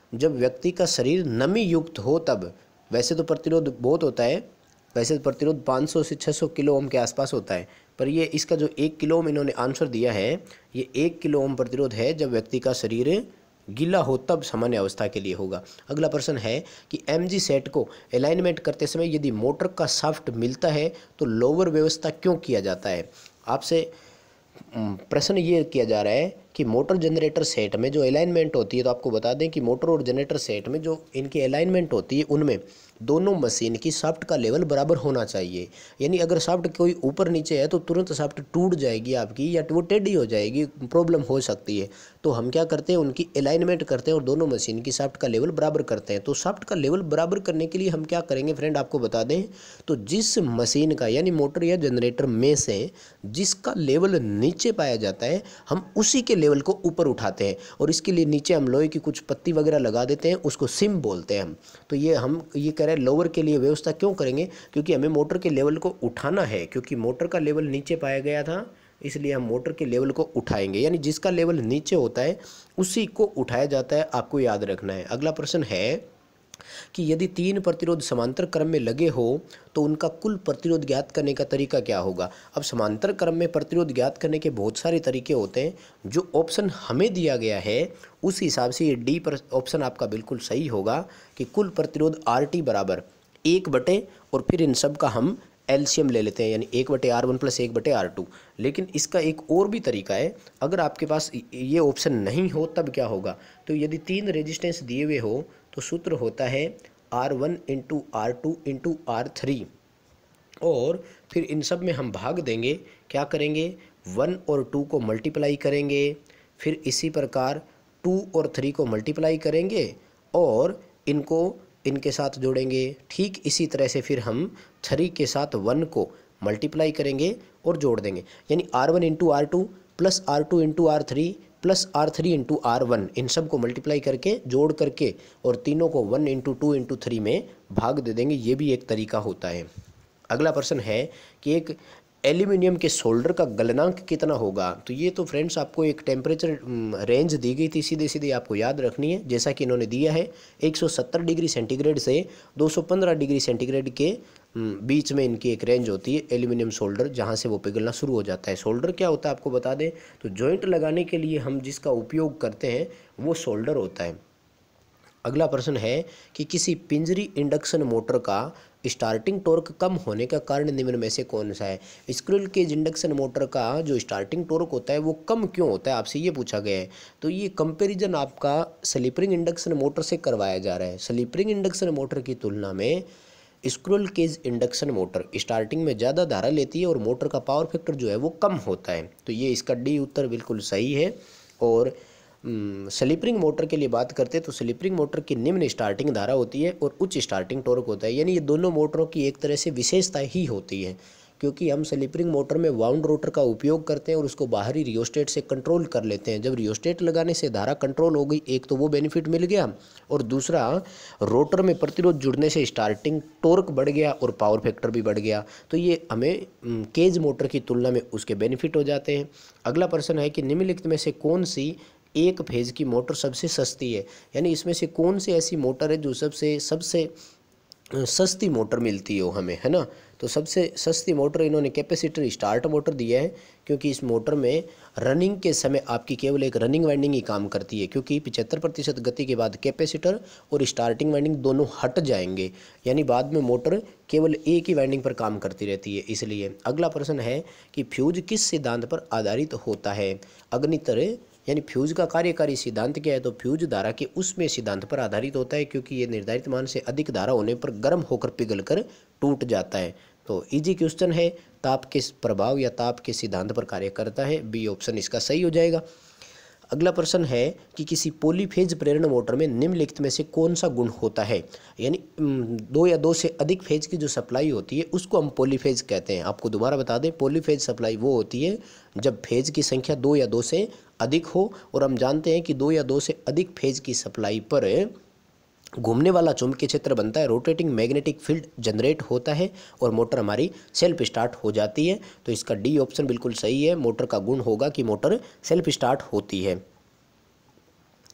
जब व्यक्ति का शरीर नमी युक्त हो तब। वैसे तो प्रतिरोध बहुत होता है, वैसे तो प्रतिरोध पाँच सौ से छह सौ किलो ओम के आसपास होता है, पर ये इसका जो एक किलो ओम इन्होंने आंसर दिया है, ये एक किलो ओम प्रतिरोध है जब व्यक्ति का शरीर गीला हो तब सामान्य अवस्था के लिए होगा। अगला प्रश्न है कि एमजी सेट को अलाइनमेंट करते समय यदि मोटर का शाफ्ट मिलता है तो लोअर व्यवस्था क्यों किया जाता है। आपसे प्रश्न ये किया जा रहा है कि मोटर जनरेटर सेट में जो अलाइनमेंट होती है, तो आपको बता दें कि मोटर और जनरेटर सेट में जो इनकी अलाइनमेंट होती है उनमें दोनों मशीन की शाफ्ट का लेवल बराबर होना चाहिए। यानी अगर शाफ्ट कोई ऊपर नीचे है तो तुरंत शाफ्ट टूट जाएगी आपकी, या वो टेढ़ी हो जाएगी, प्रॉब्लम हो सकती है। तो हम क्या करते हैं, उनकी अलाइनमेंट करते हैं और दोनों मशीन की शाफ्ट का लेवल बराबर करते हैं। तो शाफ्ट का लेवल बराबर करने के लिए हम क्या करेंगे फ्रेंड, आपको बता दें, तो जिस मशीन का यानी मोटर या जनरेटर में से जिसका लेवल नीचे पाया जाता है हम उसी के लेवल को ऊपर उठाते हैं, और इसके लिए नीचे हम लोहे की कुछ पत्ती वगैरह लगा देते हैं, उसको सिम बोलते हैं हम। तो ये हम ये कह रहे हैं लोअर के लिए व्यवस्था क्यों करेंगे, क्योंकि हमें मोटर के लेवल को उठाना है, क्योंकि मोटर का लेवल नीचे पाया गया था, इसलिए हम मोटर के लेवल को उठाएंगे। यानी जिसका लेवल नीचे होता है उसी को उठाया जाता है, आपको याद रखना है। अगला प्रश्न है कि यदि तीन प्रतिरोध समांतर क्रम में लगे हो तो उनका कुल प्रतिरोध ज्ञात करने का तरीका क्या होगा। अब समांतर क्रम में प्रतिरोध ज्ञात करने के बहुत सारे तरीके होते हैं, जो ऑप्शन हमें दिया गया है उस हिसाब से ये डी पर ऑप्शन आपका बिल्कुल सही होगा कि कुल प्रतिरोध आर टी बराबर एक बटे और फिर इन सब का हम एलसीएम ले लेते हैं, यानी एक बटे आर वन प्लस एक बटे आर टू। लेकिन इसका एक और भी तरीका है, अगर आपके पास ये ऑप्शन नहीं हो तब क्या होगा, तो यदि तीन रेजिस्टेंस दिए हुए हो तो सूत्र होता है R one into R two into R three, और फिर इन सब में हम भाग देंगे, क्या करेंगे, वन और टू को मल्टीप्लाई करेंगे, फिर इसी प्रकार टू और थ्री को मल्टीप्लाई करेंगे और इनको इनके साथ जोड़ेंगे। ठीक इसी तरह से फिर हम थ्री के साथ वन को मल्टीप्लाई करेंगे और जोड़ देंगे, यानी R one into R two plus R two into R three plus R three into R one, इन सब को मल्टीप्लाई करके जोड़ करके और तीनों को one into two into three में भाग दे देंगे। ये भी एक तरीका होता है। अगला प्रश्न है कि एक एल्यूमिनियम के सोल्डर का गलनांक कितना होगा। तो ये तो फ्रेंड्स आपको एक टेम्परेचर रेंज दी गई थी, सीधे सीधे आपको याद रखनी है, जैसा कि इन्होंने दिया है एक सौ सत्तर डिग्री सेंटीग्रेड से दो सौ पंद्रह डिग्री सेंटीग्रेड के बीच में इनकी एक रेंज होती है एल्यूमिनियम सोल्डर, जहाँ से वो पिघलना शुरू हो जाता है। सोल्डर क्या होता है आपको बता दें, तो जॉइंट लगाने के लिए हम जिसका उपयोग करते हैं वो सोल्डर होता है। अगला प्रश्न है कि किसी पिंजरी इंडक्शन मोटर का स्टार्टिंग टॉर्क कम होने का कारण निम्न में से कौन सा है। स्क्विरल केज इंडक्शन मोटर का जो स्टार्टिंग टॉर्क होता है वो कम क्यों होता है, आपसे ये पूछा गया है। तो ये कंपैरिजन आपका स्लिपरिंग इंडक्शन मोटर से करवाया जा रहा है। स्लिपरिंग इंडक्शन मोटर की तुलना में squirrel cage induction motor starting में ज़्यादा धारा लेती है और मोटर का पावर फैक्टर जो है वो कम होता है। तो ये इसका डी उत्तर बिल्कुल सही है। और स्लिपरिंग मोटर के लिए बात करते हैं तो स्लिपरिंग मोटर की निम्न स्टार्टिंग धारा होती है और उच्च स्टार्टिंग टॉर्क होता है, यानी ये दोनों मोटरों की एक तरह से विशेषता ही होती है, क्योंकि हम स्लिपरिंग मोटर में वाउंड रोटर का उपयोग करते हैं और उसको बाहरी रियोस्टेट से कंट्रोल कर लेते हैं। जब रियोस्टेट लगाने से धारा कंट्रोल हो गई, एक तो वो बेनिफिट मिल गया और दूसरा रोटर में प्रतिरोध जुड़ने से स्टार्टिंग टॉर्क बढ़ गया और पावर फैक्टर भी बढ़ गया। तो ये हमें केज मोटर की तुलना में उसके बेनिफिट हो जाते हैं। अगला प्रश्न है कि निम्नलिखित में से कौन सी एक फेज की मोटर सबसे सस्ती है, यानी इसमें से कौन सी ऐसी मोटर है जो सबसे सबसे सस्ती मोटर मिलती हो हमें, है ना। तो सबसे सस्ती मोटर इन्होंने कैपेसिटर स्टार्ट मोटर दिया है, क्योंकि इस मोटर में रनिंग के समय आपकी केवल एक रनिंग वाइंडिंग ही काम करती है, क्योंकि पचहत्तर प्रतिशत गति के बाद कैपेसिटर और स्टार्टिंग वाइंडिंग दोनों हट जाएंगे, यानी बाद में मोटर केवल एक ही वाइंडिंग पर काम करती रहती है, इसलिए। अगला प्रश्न है कि फ्यूज किस सिद्धांत पर आधारित होता है। अग्नितर यानी फ्यूज का कार्यकारी सिद्धांत क्या है, तो फ्यूज धारा के उसमें सिद्धांत पर आधारित होता है, क्योंकि ये निर्धारित मान से अधिक धारा होने पर गर्म होकर पिघलकर टूट जाता है। तो इजी क्वेश्चन है, ताप के प्रभाव या ताप के सिद्धांत पर कार्य करता है, बी ऑप्शन इसका सही हो जाएगा। अगला प्रश्न है कि किसी पॉलीफेज प्रेरण मोटर में निम्नलिखित में से कौन सा गुण होता है, यानी दो या दो से अधिक फेज की जो सप्लाई होती है उसको हम पॉलीफेज कहते हैं। आपको दोबारा बता दें, पॉलीफेज सप्लाई वो होती है जब फेज की संख्या दो या दो से अधिक हो, और हम जानते हैं कि दो या दो से अधिक फेज की सप्लाई पर घूमने वाला चुंबकीय क्षेत्र बनता है, रोटेटिंग मैग्नेटिक फील्ड जनरेट होता है और मोटर हमारी सेल्फ स्टार्ट हो जाती है। तो इसका डी ऑप्शन बिल्कुल सही है, मोटर का गुण होगा कि मोटर सेल्फ स्टार्ट होती है।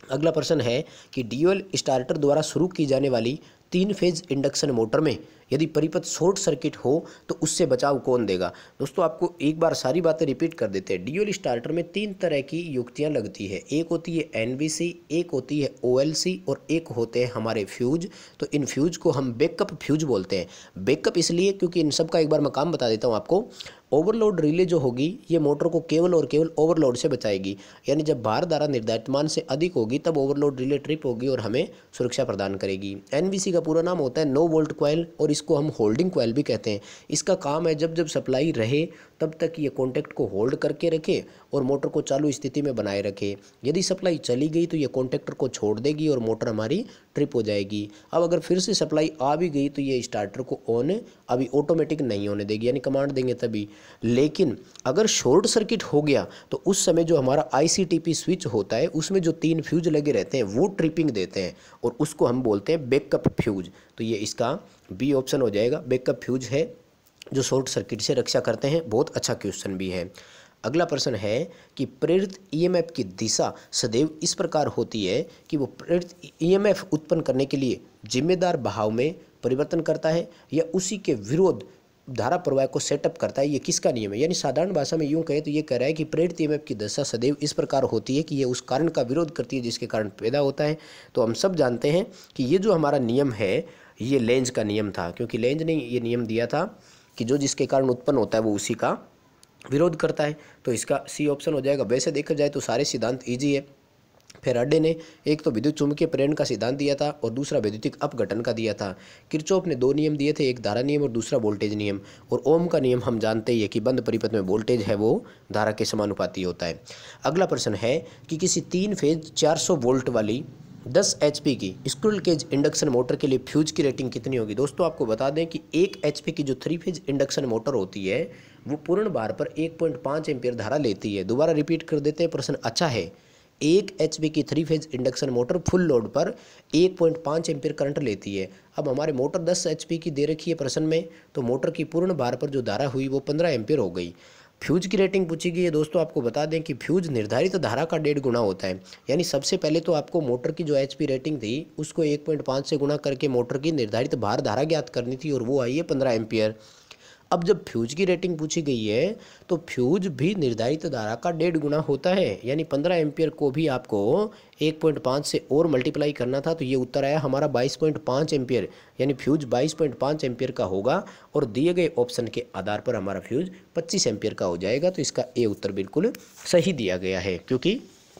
अगला प्रश्न है कि ड्यूल स्टार्टर द्वारा शुरू की जाने वाली तीन फेज इंडक्शन मोटर में यदि परिपथ शॉर्ट सर्किट हो तो उससे बचाव कौन देगा। दोस्तों आपको एक बार सारी बातें रिपीट कर देते हैं। ड्यूल स्टार्टर में तीन तरह की युक्तियां लगती है, एक होती है एनवीसी, एक होती है ओएलसी और एक होते हैं हमारे फ्यूज। तो इन फ्यूज को हम बैकअप फ्यूज बोलते हैं। बैकअप इसलिए क्योंकि इन सब का एक बार मैं काम बता देता हूँ आपको। ओवरलोड रिले जो होगी ये मोटर को केवल और केवल ओवरलोड से बचाएगी, यानी जब भार धारा निर्धारित मान से अधिक होगी तब ओवरलोड रिले ट्रिप होगी और हमें सुरक्षा प्रदान करेगी। एनवीसी का पूरा नाम होता है नो वोल्ट कॉइल और इसको हम होल्डिंग कॉइल भी कहते हैं। इसका काम है जब जब सप्लाई रहे तब तक ये कॉन्टैक्ट को होल्ड करके रखे और मोटर को चालू स्थिति में बनाए रखे। यदि सप्लाई चली गई तो ये कॉन्टैक्टर को छोड़ देगी और मोटर हमारी ट्रिप हो जाएगी। अब अगर फिर से सप्लाई आ भी गई तो ये स्टार्टर को ऑन अभी ऑटोमेटिक नहीं होने देगी, यानी कमांड देंगे तभी। लेकिन अगर शॉर्ट सर्किट हो गया तो उस समय जो हमारा आईसीटीपी स्विच होता है उसमें जो तीन फ्यूज लगे रहते हैं वो ट्रिपिंग देते हैं और उसको हम बोलते हैं बैकअप फ्यूज। तो ये इसका बी ऑप्शन हो जाएगा, बैकअप फ्यूज है जो शॉर्ट सर्किट से रक्षा करते हैं। बहुत अच्छा क्वेश्चन भी है। अगला प्रश्न है कि प्रेरित ईएमएफ की दिशा सदैव इस प्रकार होती है कि वो प्रेरित ईएमएफ उत्पन्न करने के लिए जिम्मेदार बहाव में परिवर्तन करता है या उसी के विरोध धारा प्रवाह को सेटअप करता है। ये किसका नियम है? यानी साधारण भाषा में यूं कहे तो ये कह रहा है कि प्रेरित ईएमएफ की दशा सदैव इस प्रकार होती है कि ये उस कारण का विरोध करती है जिसके कारण पैदा होता है। तो हम सब जानते हैं कि ये जो हमारा नियम है ये लेंज का नियम था, क्योंकि लेंज ने ये नियम दिया था कि जो जिसके कारण उत्पन्न होता है वो उसी का विरोध करता है। तो इसका सी ऑप्शन हो जाएगा। वैसे देखा जाए तो सारे सिद्धांत ईजी है। फैराडे ने एक तो विद्युत चुंबकीय प्रेरण का सिद्धांत दिया था और दूसरा वैद्युतिक अपघटन का दिया था। किरचॉफ ने दो नियम दिए थे, एक धारा नियम और दूसरा वोल्टेज नियम। और ओम का नियम हम जानते ही है कि बंद परिपथ में वोल्टेज है वो धारा के समानुपाती होता है। अगला प्रश्न है कि किसी तीन फेज चार सौ वोल्ट वाली दस एचपी की स्क्विरल केज इंडक्शन मोटर के लिए फ्यूज की रेटिंग कितनी होगी। दोस्तों आपको बता दें कि एक एचपी की जो थ्री फेज इंडक्शन मोटर होती है वो पूर्ण भार पर एक पॉइंट पाँच एम्पियर धारा लेती है। दोबारा रिपीट कर देते हैं, प्रश्न अच्छा है। एक एचपी की three phase induction motor full load पर एक पॉइंट पाँच एम्पियर करंट लेती है। अब हमारे मोटर दस एचपी की दे रखी है प्रश्न में, तो मोटर की पूर्ण भार पर जो धारा हुई वो पंद्रह एम्पियर हो गई। फ्यूज की रेटिंग पूछी गई है। दोस्तों आपको बता दें कि फ्यूज निर्धारित धारा का डेढ़ गुना होता है। यानी सबसे पहले तो आपको मोटर की जो एचपी रेटिंग थी उसको एक पॉइंट पाँच से गुना करके मोटर की निर्धारित भार धारा ज्ञात करनी थी और वो आई है पंद्रह एम्पियर। अब जब फ्यूज की रेटिंग पूछी गई है तो फ्यूज भी निर्धारित धारा का डेढ़ गुना होता है, यानी पंद्रह एम्पियर को भी आपको एक पॉइंट पाँच से और मल्टीप्लाई करना था। तो ये उत्तर आया हमारा बाईस पॉइंट पाँच एम्पियर, यानी फ्यूज बाईस पॉइंट पाँच एम्पियर का होगा और दिए गए ऑप्शन के आधार पर हमारा फ्यूज पच्चीस एम्पियर का हो जाएगा। तो इसका ए उत्तर बिल्कुल सही दिया गया है, क्योंकि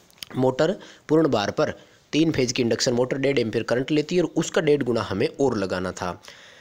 मोटर पूर्ण भार पर तीन फेज की इंडक्शन मोटर डेढ़ एम्पियर करंट लेती है और उसका डेढ़ गुना हमें और लगाना था।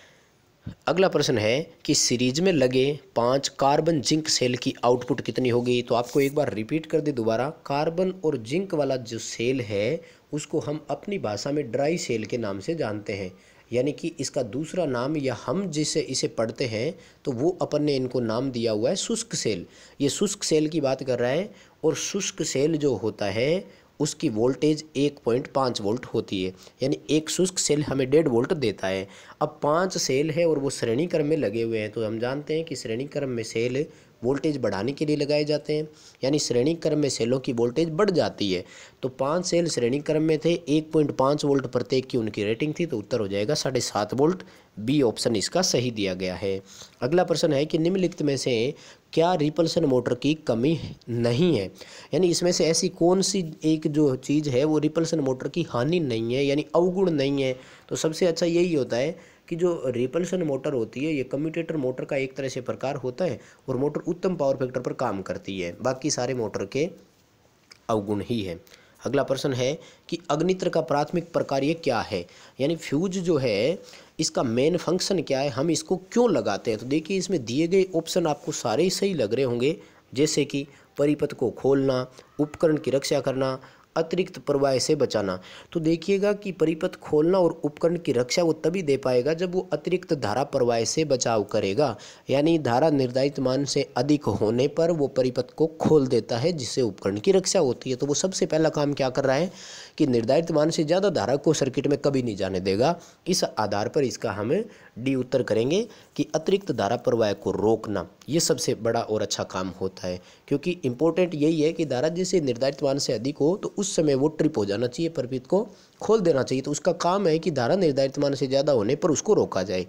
अगला प्रश्न है कि सीरीज में लगे पांच कार्बन जिंक सेल की आउटपुट कितनी होगी। तो आपको एक बार रिपीट कर दे दोबारा। कार्बन और जिंक वाला जो सेल है उसको हम अपनी भाषा में ड्राई सेल के नाम से जानते हैं, यानी कि इसका दूसरा नाम या हम जिसे इसे पढ़ते हैं तो वो अपन ने इनको नाम दिया हुआ है शुष्क सेल। ये शुष्क सेल की बात कर रहा है और शुष्क सेल जो होता है उसकी वोल्टेज एक पॉइंट पाँच वोल्ट होती है, यानी एक शुष्क सेल हमें डेढ़ वोल्ट देता है। अब पांच सेल है और वो श्रेणी क्रम में लगे हुए हैं, तो हम जानते हैं कि श्रेणी क्रम में सेल वोल्टेज बढ़ाने के लिए लगाए जाते हैं, यानी श्रेणी क्रम में सेलों की वोल्टेज बढ़ जाती है। तो पांच सेल श्रेणी क्रम में थे, एक पॉइंट पाँच वोल्ट प्रत्येक की उनकी रेटिंग थी, तो उत्तर हो जाएगा साढ़े सात वोल्ट। बी ऑप्शन इसका सही दिया गया है। अगला प्रश्न है कि निम्नलिखित में से क्या रिपल्सन मोटर की कमी नहीं है, यानी इसमें से ऐसी कौन सी एक जो चीज़ है वो रिपल्सन मोटर की हानि नहीं है, यानी अवगुण नहीं है। तो सबसे अच्छा यही होता है कि जो रिपल्सन मोटर होती है ये कम्यूटेटर मोटर का एक तरह से प्रकार होता है और मोटर उत्तम पावर फैक्टर पर काम करती है, बाकी सारे मोटर के अवगुण ही है। अगला प्रश्न है कि अग्नित्र का प्राथमिक प्रकार्य क्या है, यानी फ्यूज जो है इसका मेन फंक्शन क्या है, हम इसको क्यों लगाते हैं। तो देखिए इसमें दिए गए ऑप्शन आपको सारे ही सही लग रहे होंगे, जैसे कि परिपथ को खोलना, उपकरण की रक्षा करना, अतिरिक्त प्रवाह से बचाना। तो देखिएगा कि परिपथ खोलना और उपकरण की रक्षा वो तभी दे पाएगा जब वो अतिरिक्त धारा प्रवाह से बचाव करेगा, यानी धारा निर्धारित मान से अधिक होने पर वो परिपथ को खोल देता है जिससे उपकरण की रक्षा होती है। तो वो सबसे पहला काम क्या कर रहा है कि निर्धारित मान से ज़्यादा धारा को सर्किट में कभी नहीं जाने देगा। इस आधार पर इसका हम डी उत्तर करेंगे कि अतिरिक्त धारा प्रवाह को रोकना, ये सबसे बड़ा और अच्छा काम होता है, क्योंकि इम्पोर्टेंट यही है कि धारा जैसे निर्धारित मान से अधिक हो तो उस समय वो ट्रिप हो जाना चाहिए, प्रवृत्त को खोल देना चाहिए। तो उसका काम है कि धारा निर्धारित मान से ज़्यादा होने पर उसको रोका जाए।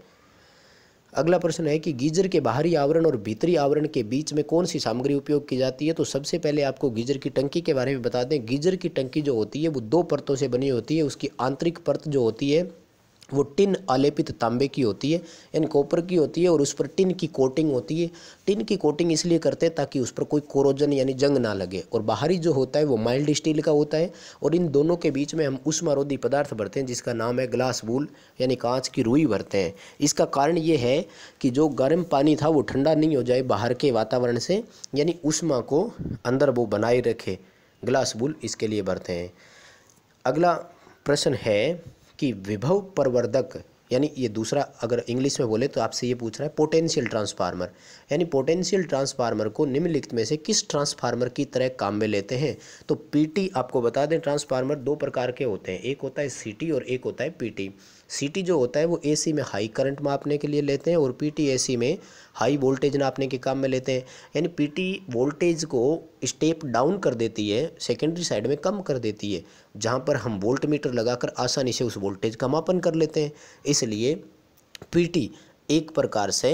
अगला प्रश्न है कि गीजर के बाहरी आवरण और भीतरी आवरण के बीच में कौन सी सामग्री उपयोग की जाती है। तो सबसे पहले आपको गीजर की टंकी के बारे में बता दें। गीजर की टंकी जो होती है वो दो परतों से बनी होती है। उसकी आंतरिक परत जो होती है वो टिन आलेपित तांबे की होती है, यानी कॉपर की होती है, और उस पर टिन की कोटिंग होती है। टिन की कोटिंग इसलिए करते हैं ताकि उस पर कोई कोरोजन यानी जंग ना लगे। और बाहरी जो होता है वो माइल्ड स्टील का होता है, और इन दोनों के बीच में हम ऊष्मारोधी पदार्थ भरते हैं जिसका नाम है ग्लास वूल यानी कांच की रुई भरते हैं। इसका कारण ये है कि जो गर्म पानी था वो ठंडा नहीं हो जाए बाहर के वातावरण से, यानी ऊष्मा को अंदर वो बनाए रखे। ग्लास वूल इसके लिए भरते हैं। अगला प्रश्न है कि विभव प्रवर्धक, यानी ये दूसरा अगर इंग्लिश में बोले तो आपसे ये पूछ रहा है पोटेंशियल ट्रांसफार्मर, यानी पोटेंशियल ट्रांसफार्मर को निम्नलिखित में से किस ट्रांसफार्मर की तरह काम में लेते हैं। तो पीटी, आपको बता दें ट्रांसफार्मर दो प्रकार के होते हैं, एक होता है सीटी और एक होता है पीटी। सीटी जो होता है वो एसी में हाई करंट मापने के लिए लेते हैं, और पीटी एसी में हाई वोल्टेज नापने के काम में लेते हैं। यानी पीटी वोल्टेज को स्टेप डाउन कर देती है, सेकेंडरी साइड में कम कर देती है, जहाँ पर हम वोल्ट मीटर लगाकर आसानी से उस वोल्टेज का मापन कर लेते हैं। इसलिए पीटी एक प्रकार से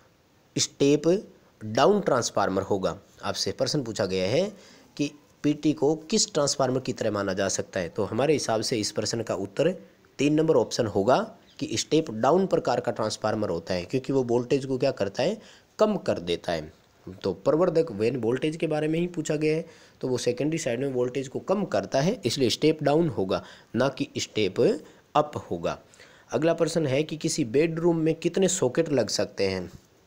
स्टेप डाउन ट्रांसफार्मर होगा। आपसे प्रश्न पूछा गया है कि पीटी को किस ट्रांसफार्मर की तरह माना जा सकता है। तो हमारे हिसाब से इस प्रश्न का उत्तर तीन नंबर ऑप्शन होगा कि स्टेप डाउन प्रकार का ट्रांसफार्मर होता है, क्योंकि वो वोल्टेज को क्या करता है, कम कर देता है। तो प्रवर्धक वेन वोल्टेज के बारे में ही पूछा गया है, तो वो सेकेंडरी साइड में वोल्टेज को कम करता है, इसलिए स्टेप डाउन होगा, ना कि स्टेप अप होगा। अगला प्रश्न है कि किसी बेडरूम में कितने सॉकेट लग सकते हैं।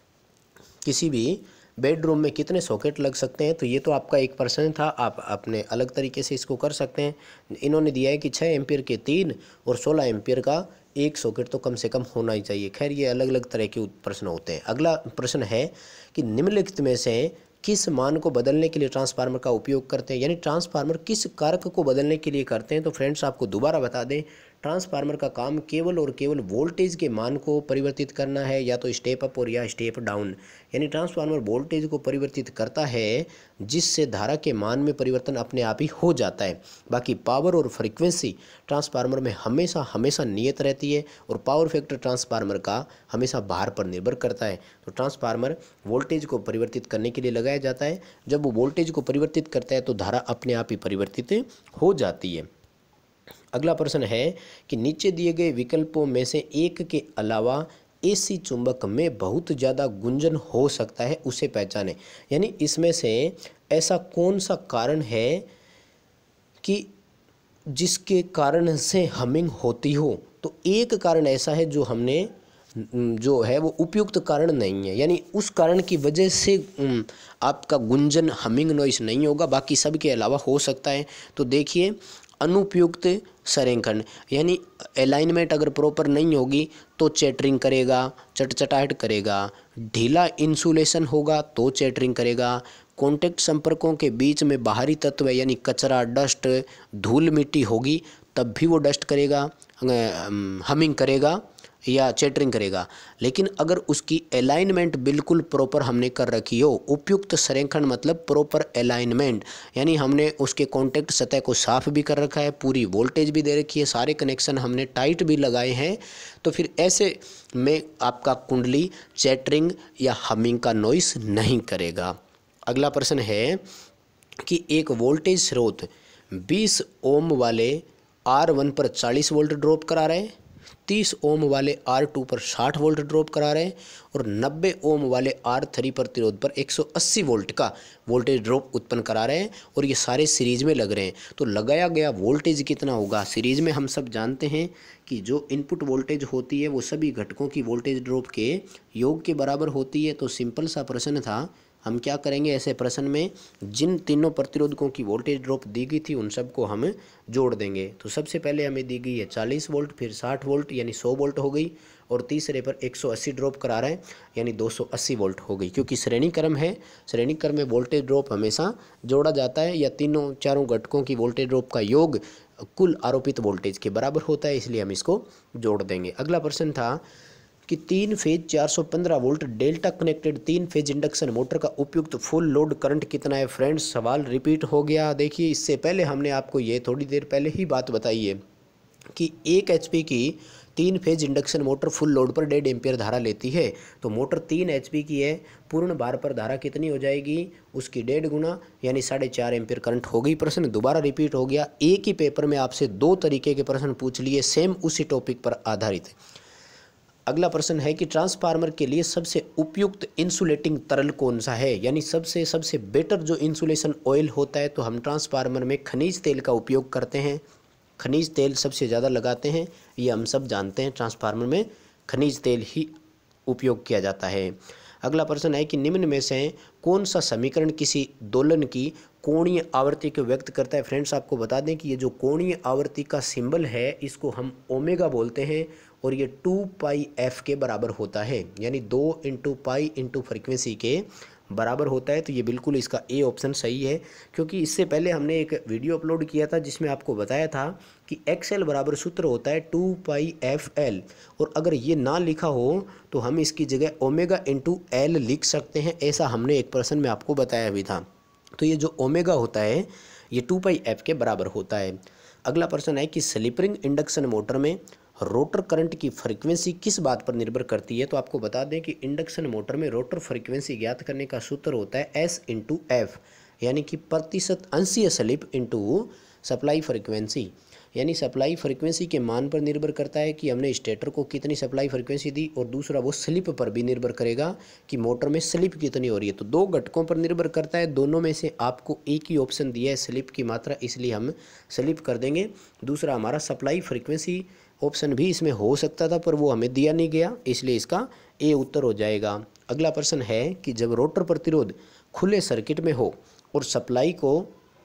किसी भी बेडरूम में कितने सॉकेट लग सकते हैं। तो ये तो आपका एक प्रश्न था, आप अपने अलग तरीके से इसको कर सकते हैं। इन्होंने दिया है कि छः एम्पियर के तीन और सोलह एम्पियर का एक सॉकेट तो कम से कम होना ही चाहिए। खैर ये अलग अलग तरह के प्रश्न होते हैं। अगला प्रश्न है कि निम्नलिखित में से किस मान को बदलने के लिए ट्रांसफार्मर का उपयोग करते हैं, यानी ट्रांसफार्मर किस कारक को बदलने के लिए करते हैं। तो फ्रेंड्स आपको दोबारा बता दें, ट्रांसफार्मर का काम केवल और केवल वोल्टेज के मान को परिवर्तित करना है, या तो स्टेप अप और या स्टेप डाउन। यानी ट्रांसफार्मर वोल्टेज को परिवर्तित करता है जिससे धारा के मान में परिवर्तन अपने आप ही हो जाता है। बाकी पावर और फ्रीक्वेंसी ट्रांसफार्मर में हमेशा हमेशा नियत रहती है, और पावर फैक्टर ट्रांसफार्मर का हमेशा भार पर निर्भर करता है। तो ट्रांसफार्मर वोल्टेज को परिवर्तित करने के लिए लगाया जाता है। जब वो वोल्टेज को परिवर्तित करता है तो धारा अपने आप ही परिवर्तित हो जाती है। अगला प्रश्न है कि नीचे दिए गए विकल्पों में से एक के अलावा एसी चुंबक में बहुत ज़्यादा गुंजन हो सकता है, उसे पहचानें। यानी इसमें से ऐसा कौन सा कारण है कि जिसके कारण से हमिंग होती हो। तो एक कारण ऐसा है जो हमने जो है वो उपयुक्त कारण नहीं है, यानी उस कारण की वजह से आपका गुंजन हमिंग नॉइस नहीं होगा, बाकी सब के अलावा हो सकता है। तो देखिए, अनुपयुक्त संरेखण, यानी अलाइनमेंट अगर प्रॉपर नहीं होगी तो चैटरिंग करेगा, चटचटाहट करेगा। ढीला इंसुलेशन होगा तो चैटरिंग करेगा। कॉन्टैक्ट संपर्कों के बीच में बाहरी तत्व यानी कचरा, डस्ट, धूल मिट्टी होगी तब भी वो डस्ट करेगा, हमिंग करेगा या चैटरिंग करेगा। लेकिन अगर उसकी अलाइनमेंट बिल्कुल प्रॉपर हमने कर रखी हो, उपयुक्त संरेखण मतलब प्रॉपर अलाइनमेंट, यानी हमने उसके कॉन्टैक्ट सतह को साफ भी कर रखा है, पूरी वोल्टेज भी दे रखी है, सारे कनेक्शन हमने टाइट भी लगाए हैं, तो फिर ऐसे में आपका कुंडली चैटरिंग या हमिंग का नॉइस नहीं करेगा। अगला प्रश्न है कि एक वोल्टेज स्रोत बीस ओम वाले आर वन पर चालीस वोल्ट ड्रॉप करा रहे हैं, तीस ओम वाले आर टू पर साठ वोल्ट ड्रॉप करा रहे हैं, और नब्बे ओम वाले आर थ्री प्रतिरोध पर एक सौ अस्सी वोल्ट का वोल्टेज ड्रॉप उत्पन्न करा रहे हैं, और ये सारे सीरीज में लग रहे हैं। तो लगाया गया वोल्टेज कितना होगा। सीरीज में हम सब जानते हैं कि जो इनपुट वोल्टेज होती है वो सभी घटकों की वोल्टेज ड्रॉप के योग के बराबर होती है। तो सिंपल सा प्रश्न था, हम क्या करेंगे ऐसे प्रश्न में, जिन तीनों प्रतिरोधकों की वोल्टेज ड्रॉप दी गई थी उन सबको हम जोड़ देंगे। तो सबसे पहले हमें दी गई है चालीस वोल्ट, फिर साठ वोल्ट यानी सौ वोल्ट हो गई, और तीसरे पर एक सौ अस्सी ड्रॉप करा रहे हैं यानी दो सौ अस्सी वोल्ट हो गई। क्योंकि श्रेणी क्रम है, श्रेणी क्रम में वोल्टेज ड्रॉप हमेशा जोड़ा जाता है, या तीनों चारों घटकों की वोल्टेज ड्रॉप का योग कुल आरोपित वोल्टेज के बराबर होता है, इसलिए हम इसको जोड़ देंगे। अगला प्रश्न था कि तीन फेज चार सौ पंद्रह वोल्ट डेल्टा कनेक्टेड तीन फेज इंडक्शन मोटर का उपयुक्त फुल लोड करंट कितना है। फ्रेंड्स सवाल रिपीट हो गया। देखिए इससे पहले हमने आपको ये थोड़ी देर पहले ही बात बताई है कि एक एचपी की तीन phase induction motor full load पर डेढ़ एम्पियर धारा लेती है। तो मोटर तीन एचपी की है, पूर्ण भार पर धारा कितनी हो जाएगी, उसकी डेढ़ गुना यानी साढ़े चार एम्पियर करंट हो गई। प्रश्न दोबारा रिपीट हो गया। एक ही पेपर में आपसे दो तरीके के प्रश्न पूछ लिए, सेम उसी टॉपिक पर आधारित। अगला प्रश्न है कि ट्रांसफार्मर के लिए सबसे उपयुक्त इंसुलेटिंग तरल कौन सा है, यानी सबसे सबसे बेटर जो इंसुलेशन ऑयल होता है। तो हम ट्रांसफार्मर में खनिज तेल का उपयोग करते हैं, खनिज तेल सबसे ज़्यादा लगाते हैं, ये हम सब जानते हैं। ट्रांसफार्मर में खनिज तेल ही उपयोग किया जाता है। अगला प्रश्न है कि निम्न में से कौन सा समीकरण किसी दोलन की कोणीय आवृत्ति को व्यक्त करता है। फ्रेंड्स आपको बता दें कि ये जो कोणीय आवृत्ति का सिंबल है इसको हम ओमेगा बोलते हैं और ये टू पाई एफ के बराबर होता है, यानी दो इंटू पाई इंटू फ्रिक्वेंसी के बराबर होता है। तो ये बिल्कुल इसका ए ऑप्शन सही है, क्योंकि इससे पहले हमने एक वीडियो अपलोड किया था जिसमें आपको बताया था कि एक्स एल बराबर सूत्र होता है टू पाई एफ एल, और अगर ये ना लिखा हो तो हम इसकी जगह ओमेगा इंटू एल लिख सकते हैं। ऐसा हमने एक प्रश्न में आपको बताया भी था। तो ये जो ओमेगा होता है ये टू पाई एफ के बराबर होता है। अगला प्रश्न है कि स्लिप रिंग इंडक्शन मोटर में रोटर करंट की फ्रीक्वेंसी किस बात पर निर्भर करती है। तो आपको बता दें कि इंडक्शन मोटर में रोटर फ्रीक्वेंसी ज्ञात करने का सूत्र होता है एस इंटू एफ, यानी कि प्रतिशत अंशीय स्लिप इंटू सप्लाई फ्रीक्वेंसी, यानी सप्लाई फ्रीक्वेंसी के मान पर निर्भर करता है कि हमने स्टेटर को कितनी सप्लाई फ्रीक्वेंसी दी, और दूसरा वो स्लिप पर भी निर्भर करेगा कि मोटर में स्लिप कितनी हो रही है। तो दो घटकों पर निर्भर करता है, दोनों में से आपको एक ही ऑप्शन दिया है स्लिप की मात्रा, इसलिए हम स्लिप कर देंगे। दूसरा हमारा सप्लाई फ्रीक्वेंसी ऑप्शन भी इसमें हो सकता था पर वो हमें दिया नहीं गया, इसलिए इसका ए उत्तर हो जाएगा। अगला प्रश्न है कि जब रोटर प्रतिरोध खुले सर्किट में हो और सप्लाई को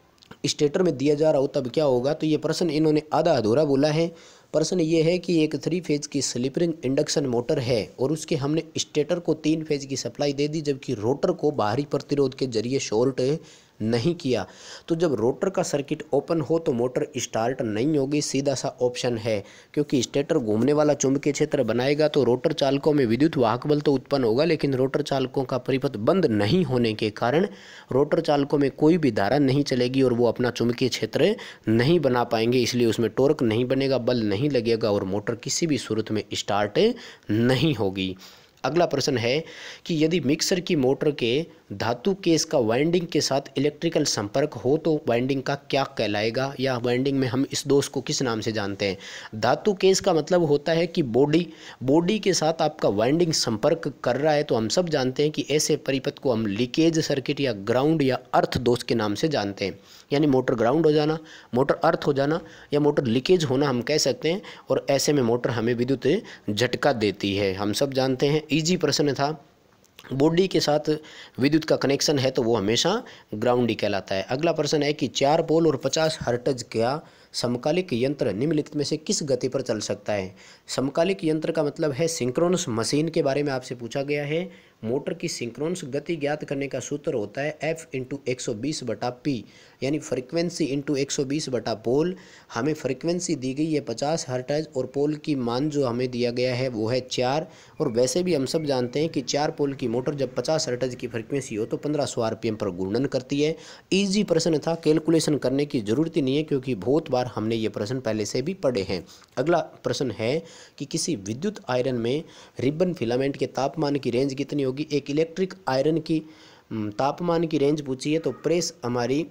स्टेटर में दिया जा रहा हो तब क्या होगा। तो ये प्रश्न इन्होंने आधा अधूरा बोला है। प्रश्न ये है कि एक थ्री फेज की स्लिप रिंग इंडक्शन मोटर है और उसके हमने स्टेटर को तीन फेज की सप्लाई दे दी, जबकि रोटर को बाहरी प्रतिरोध के जरिए शॉर्ट नहीं किया। तो जब रोटर का सर्किट ओपन हो तो मोटर स्टार्ट नहीं होगी, सीधा सा ऑप्शन है, क्योंकि स्टेटर घूमने वाला चुंबकीय क्षेत्र बनाएगा तो रोटर चालकों में विद्युत वाहक बल तो उत्पन्न होगा, लेकिन रोटर चालकों का परिपथ बंद नहीं होने के कारण रोटर चालकों में कोई भी धारा नहीं चलेगी और वो अपना चुंबकीय क्षेत्र नहीं बना पाएंगे, इसलिए उसमें टॉर्क नहीं बनेगा, बल नहीं लगेगा और मोटर किसी भी सूरत में स्टार्ट नहीं होगी। अगला प्रश्न है कि यदि मिक्सर की मोटर के धातु केस का वाइंडिंग के साथ इलेक्ट्रिकल संपर्क हो तो वाइंडिंग का क्या कहलाएगा, या वाइंडिंग में हम इस दोष को किस नाम से जानते हैं। धातु केस का मतलब होता है कि बॉडी बॉडी के साथ आपका वाइंडिंग संपर्क कर रहा है, तो हम सब जानते हैं कि ऐसे परिपथ को हम लीकेज सर्किट या ग्राउंड या अर्थ दोष के नाम से जानते हैं। यानी मोटर ग्राउंड हो जाना, मोटर अर्थ हो जाना या मोटर लीकेज होना हम कह सकते हैं, और ऐसे में मोटर हमें विद्युत झटका देती है, हम सब जानते हैं। इजी प्रश्न था। बॉडी के साथ विद्युत का कनेक्शन है तो वो हमेशा ग्राउंड ही कहलाता है। अगला प्रश्न है कि चार पोल और पचास हर्ट्ज का समकालिक यंत्र निम्नलिखित में से किस गति पर चल सकता है। समकालिक यंत्र का मतलब है सिंक्रोनस मशीन के बारे में आपसे पूछा गया है। मोटर की सिंक्रोनस गति ज्ञात करने का सूत्र होता है एफ इंटू एक सौ बीस बटा पी, यानी फ्रिक्वेंसी इंटू एक सौ बीस बटा पोल। हमें फ्रिक्वेंसी दी गई है पचास हर्ट्ज और पोल की मान जो हमें दिया गया है वो है चार, और वैसे भी हम सब जानते हैं कि चार पोल की मोटर जब पचास हर्ट्ज की फ्रिक्वेंसी हो तो पंद्रह सौ आरपीएम पर घूर्णन करती है। ईजी प्रश्न था, कैलकुलेशन करने की जरूरत ही नहीं है क्योंकि बहुत बार हमने ये प्रश्न पहले से भी पढ़े हैं। अगला प्रश्न है कि किसी विद्युत आयरन में रिबन फिलामेंट के तापमान की रेंज कितनी होगी। एक इलेक्ट्रिक आयरन की तापमान की रेंज पूछी है तो प्रेस हमारी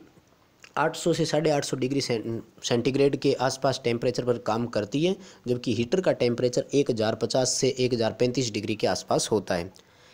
आठ सौ से साढ़े आठ सौ डिग्री सेंटीग्रेड के आसपास टेम्परेचर पर काम करती है, जबकि हीटर का टेम्परेचर एक हज़ार पचास से एक हज़ार पैंतीस डिग्री के आसपास होता है।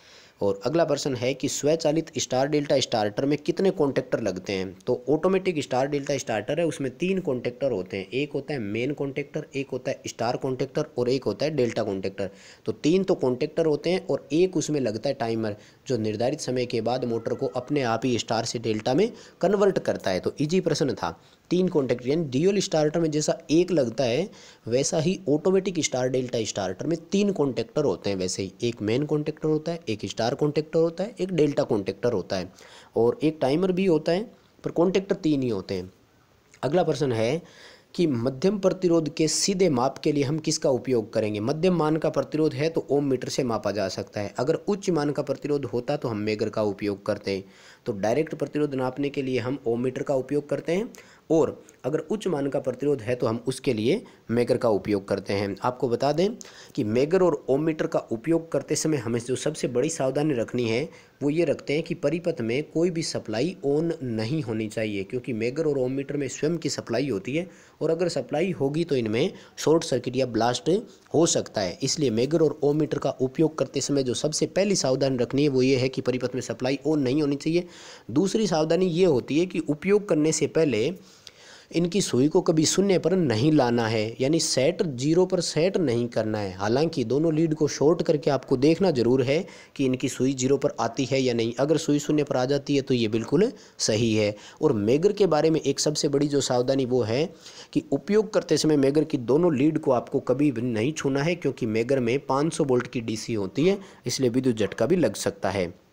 और अगला प्रश्न है कि स्वचालित स्टार डेल्टा स्टार्टर में कितने कॉन्टेक्टर लगते हैं। तो ऑटोमेटिक स्टार डेल्टा स्टार्टर है, उसमें तीन कॉन्टेक्टर होते हैं, एक होता है मेन कॉन्टेक्टर, एक होता है स्टार कॉन्टेक्टर और एक होता है डेल्टा कॉन्टेक्टर। तो तीन तो कॉन्टेक्टर होते हैं और एक उसमें लगता है टाइमर, जो निर्धारित समय के बाद मोटर को अपने आप ही स्टार से डेल्टा में कन्वर्ट करता है। तो इजी प्रश्न था। तीन कॉन्टेक्टर यानी ड्यूअल स्टार्टर में जैसा एक लगता है वैसा ही ऑटोमेटिक स्टार डेल्टा स्टार्टर में तीन कॉन्टेक्टर होते हैं। वैसे ही एक मेन कॉन्टेक्टर होता है, एक स्टार कॉन्टेक्टर होता है, एक डेल्टा कॉन्टेक्टर होता है और एक टाइमर भी होता है, पर कॉन्टेक्टर तीन ही होते हैं। अगला प्रश्न है कि मध्यम प्रतिरोध के सीधे माप के लिए हम किसका उपयोग करेंगे। मध्यम मान का प्रतिरोध है तो ओम मीटर से मापा जा सकता है। अगर उच्च मान का प्रतिरोध होता तो हम मेगर का उपयोग करते हैं। तो डायरेक्ट प्रतिरोध नापने के लिए हम ओम मीटर का उपयोग करते हैं, और अगर उच्च मान का प्रतिरोध है तो हम उसके लिए मेगर का उपयोग करते हैं। आपको बता दें कि मेगर और ओम मीटर का उपयोग करते समय हमें जो सबसे बड़ी सावधानी रखनी है वो ये रखते हैं कि परिपथ में कोई भी सप्लाई ऑन नहीं होनी चाहिए, क्योंकि मेगर और ओम मीटर में स्वयं की सप्लाई होती है, और अगर सप्लाई होगी तो इनमें शॉर्ट सर्किट या ब्लास्ट हो सकता है। इसलिए मेगर और ओम मीटर का उपयोग करते समय जो सबसे पहली सावधानी रखनी है वो ये है कि परिपथ में सप्लाई ऑन नहीं होनी चाहिए। दूसरी सावधानी ये होती है कि उपयोग करने से पहले इनकी सुई को कभी शून्य पर नहीं लाना है, यानी सेट जीरो पर सेट नहीं करना है। हालांकि दोनों लीड को शॉर्ट करके आपको देखना जरूर है कि इनकी सुई जीरो पर आती है या नहीं। अगर सुई शून्य पर आ जाती है तो ये बिल्कुल सही है। और मेगर के बारे में एक सबसे बड़ी जो सावधानी वो है कि उपयोग करते समय मेगर की दोनों लीड को आपको कभी भी नहीं छूना है, क्योंकि मेगर में पाँच सौ वोल्ट की डीसी होती है, इसलिए विद्युत झटका भी लग सकता है।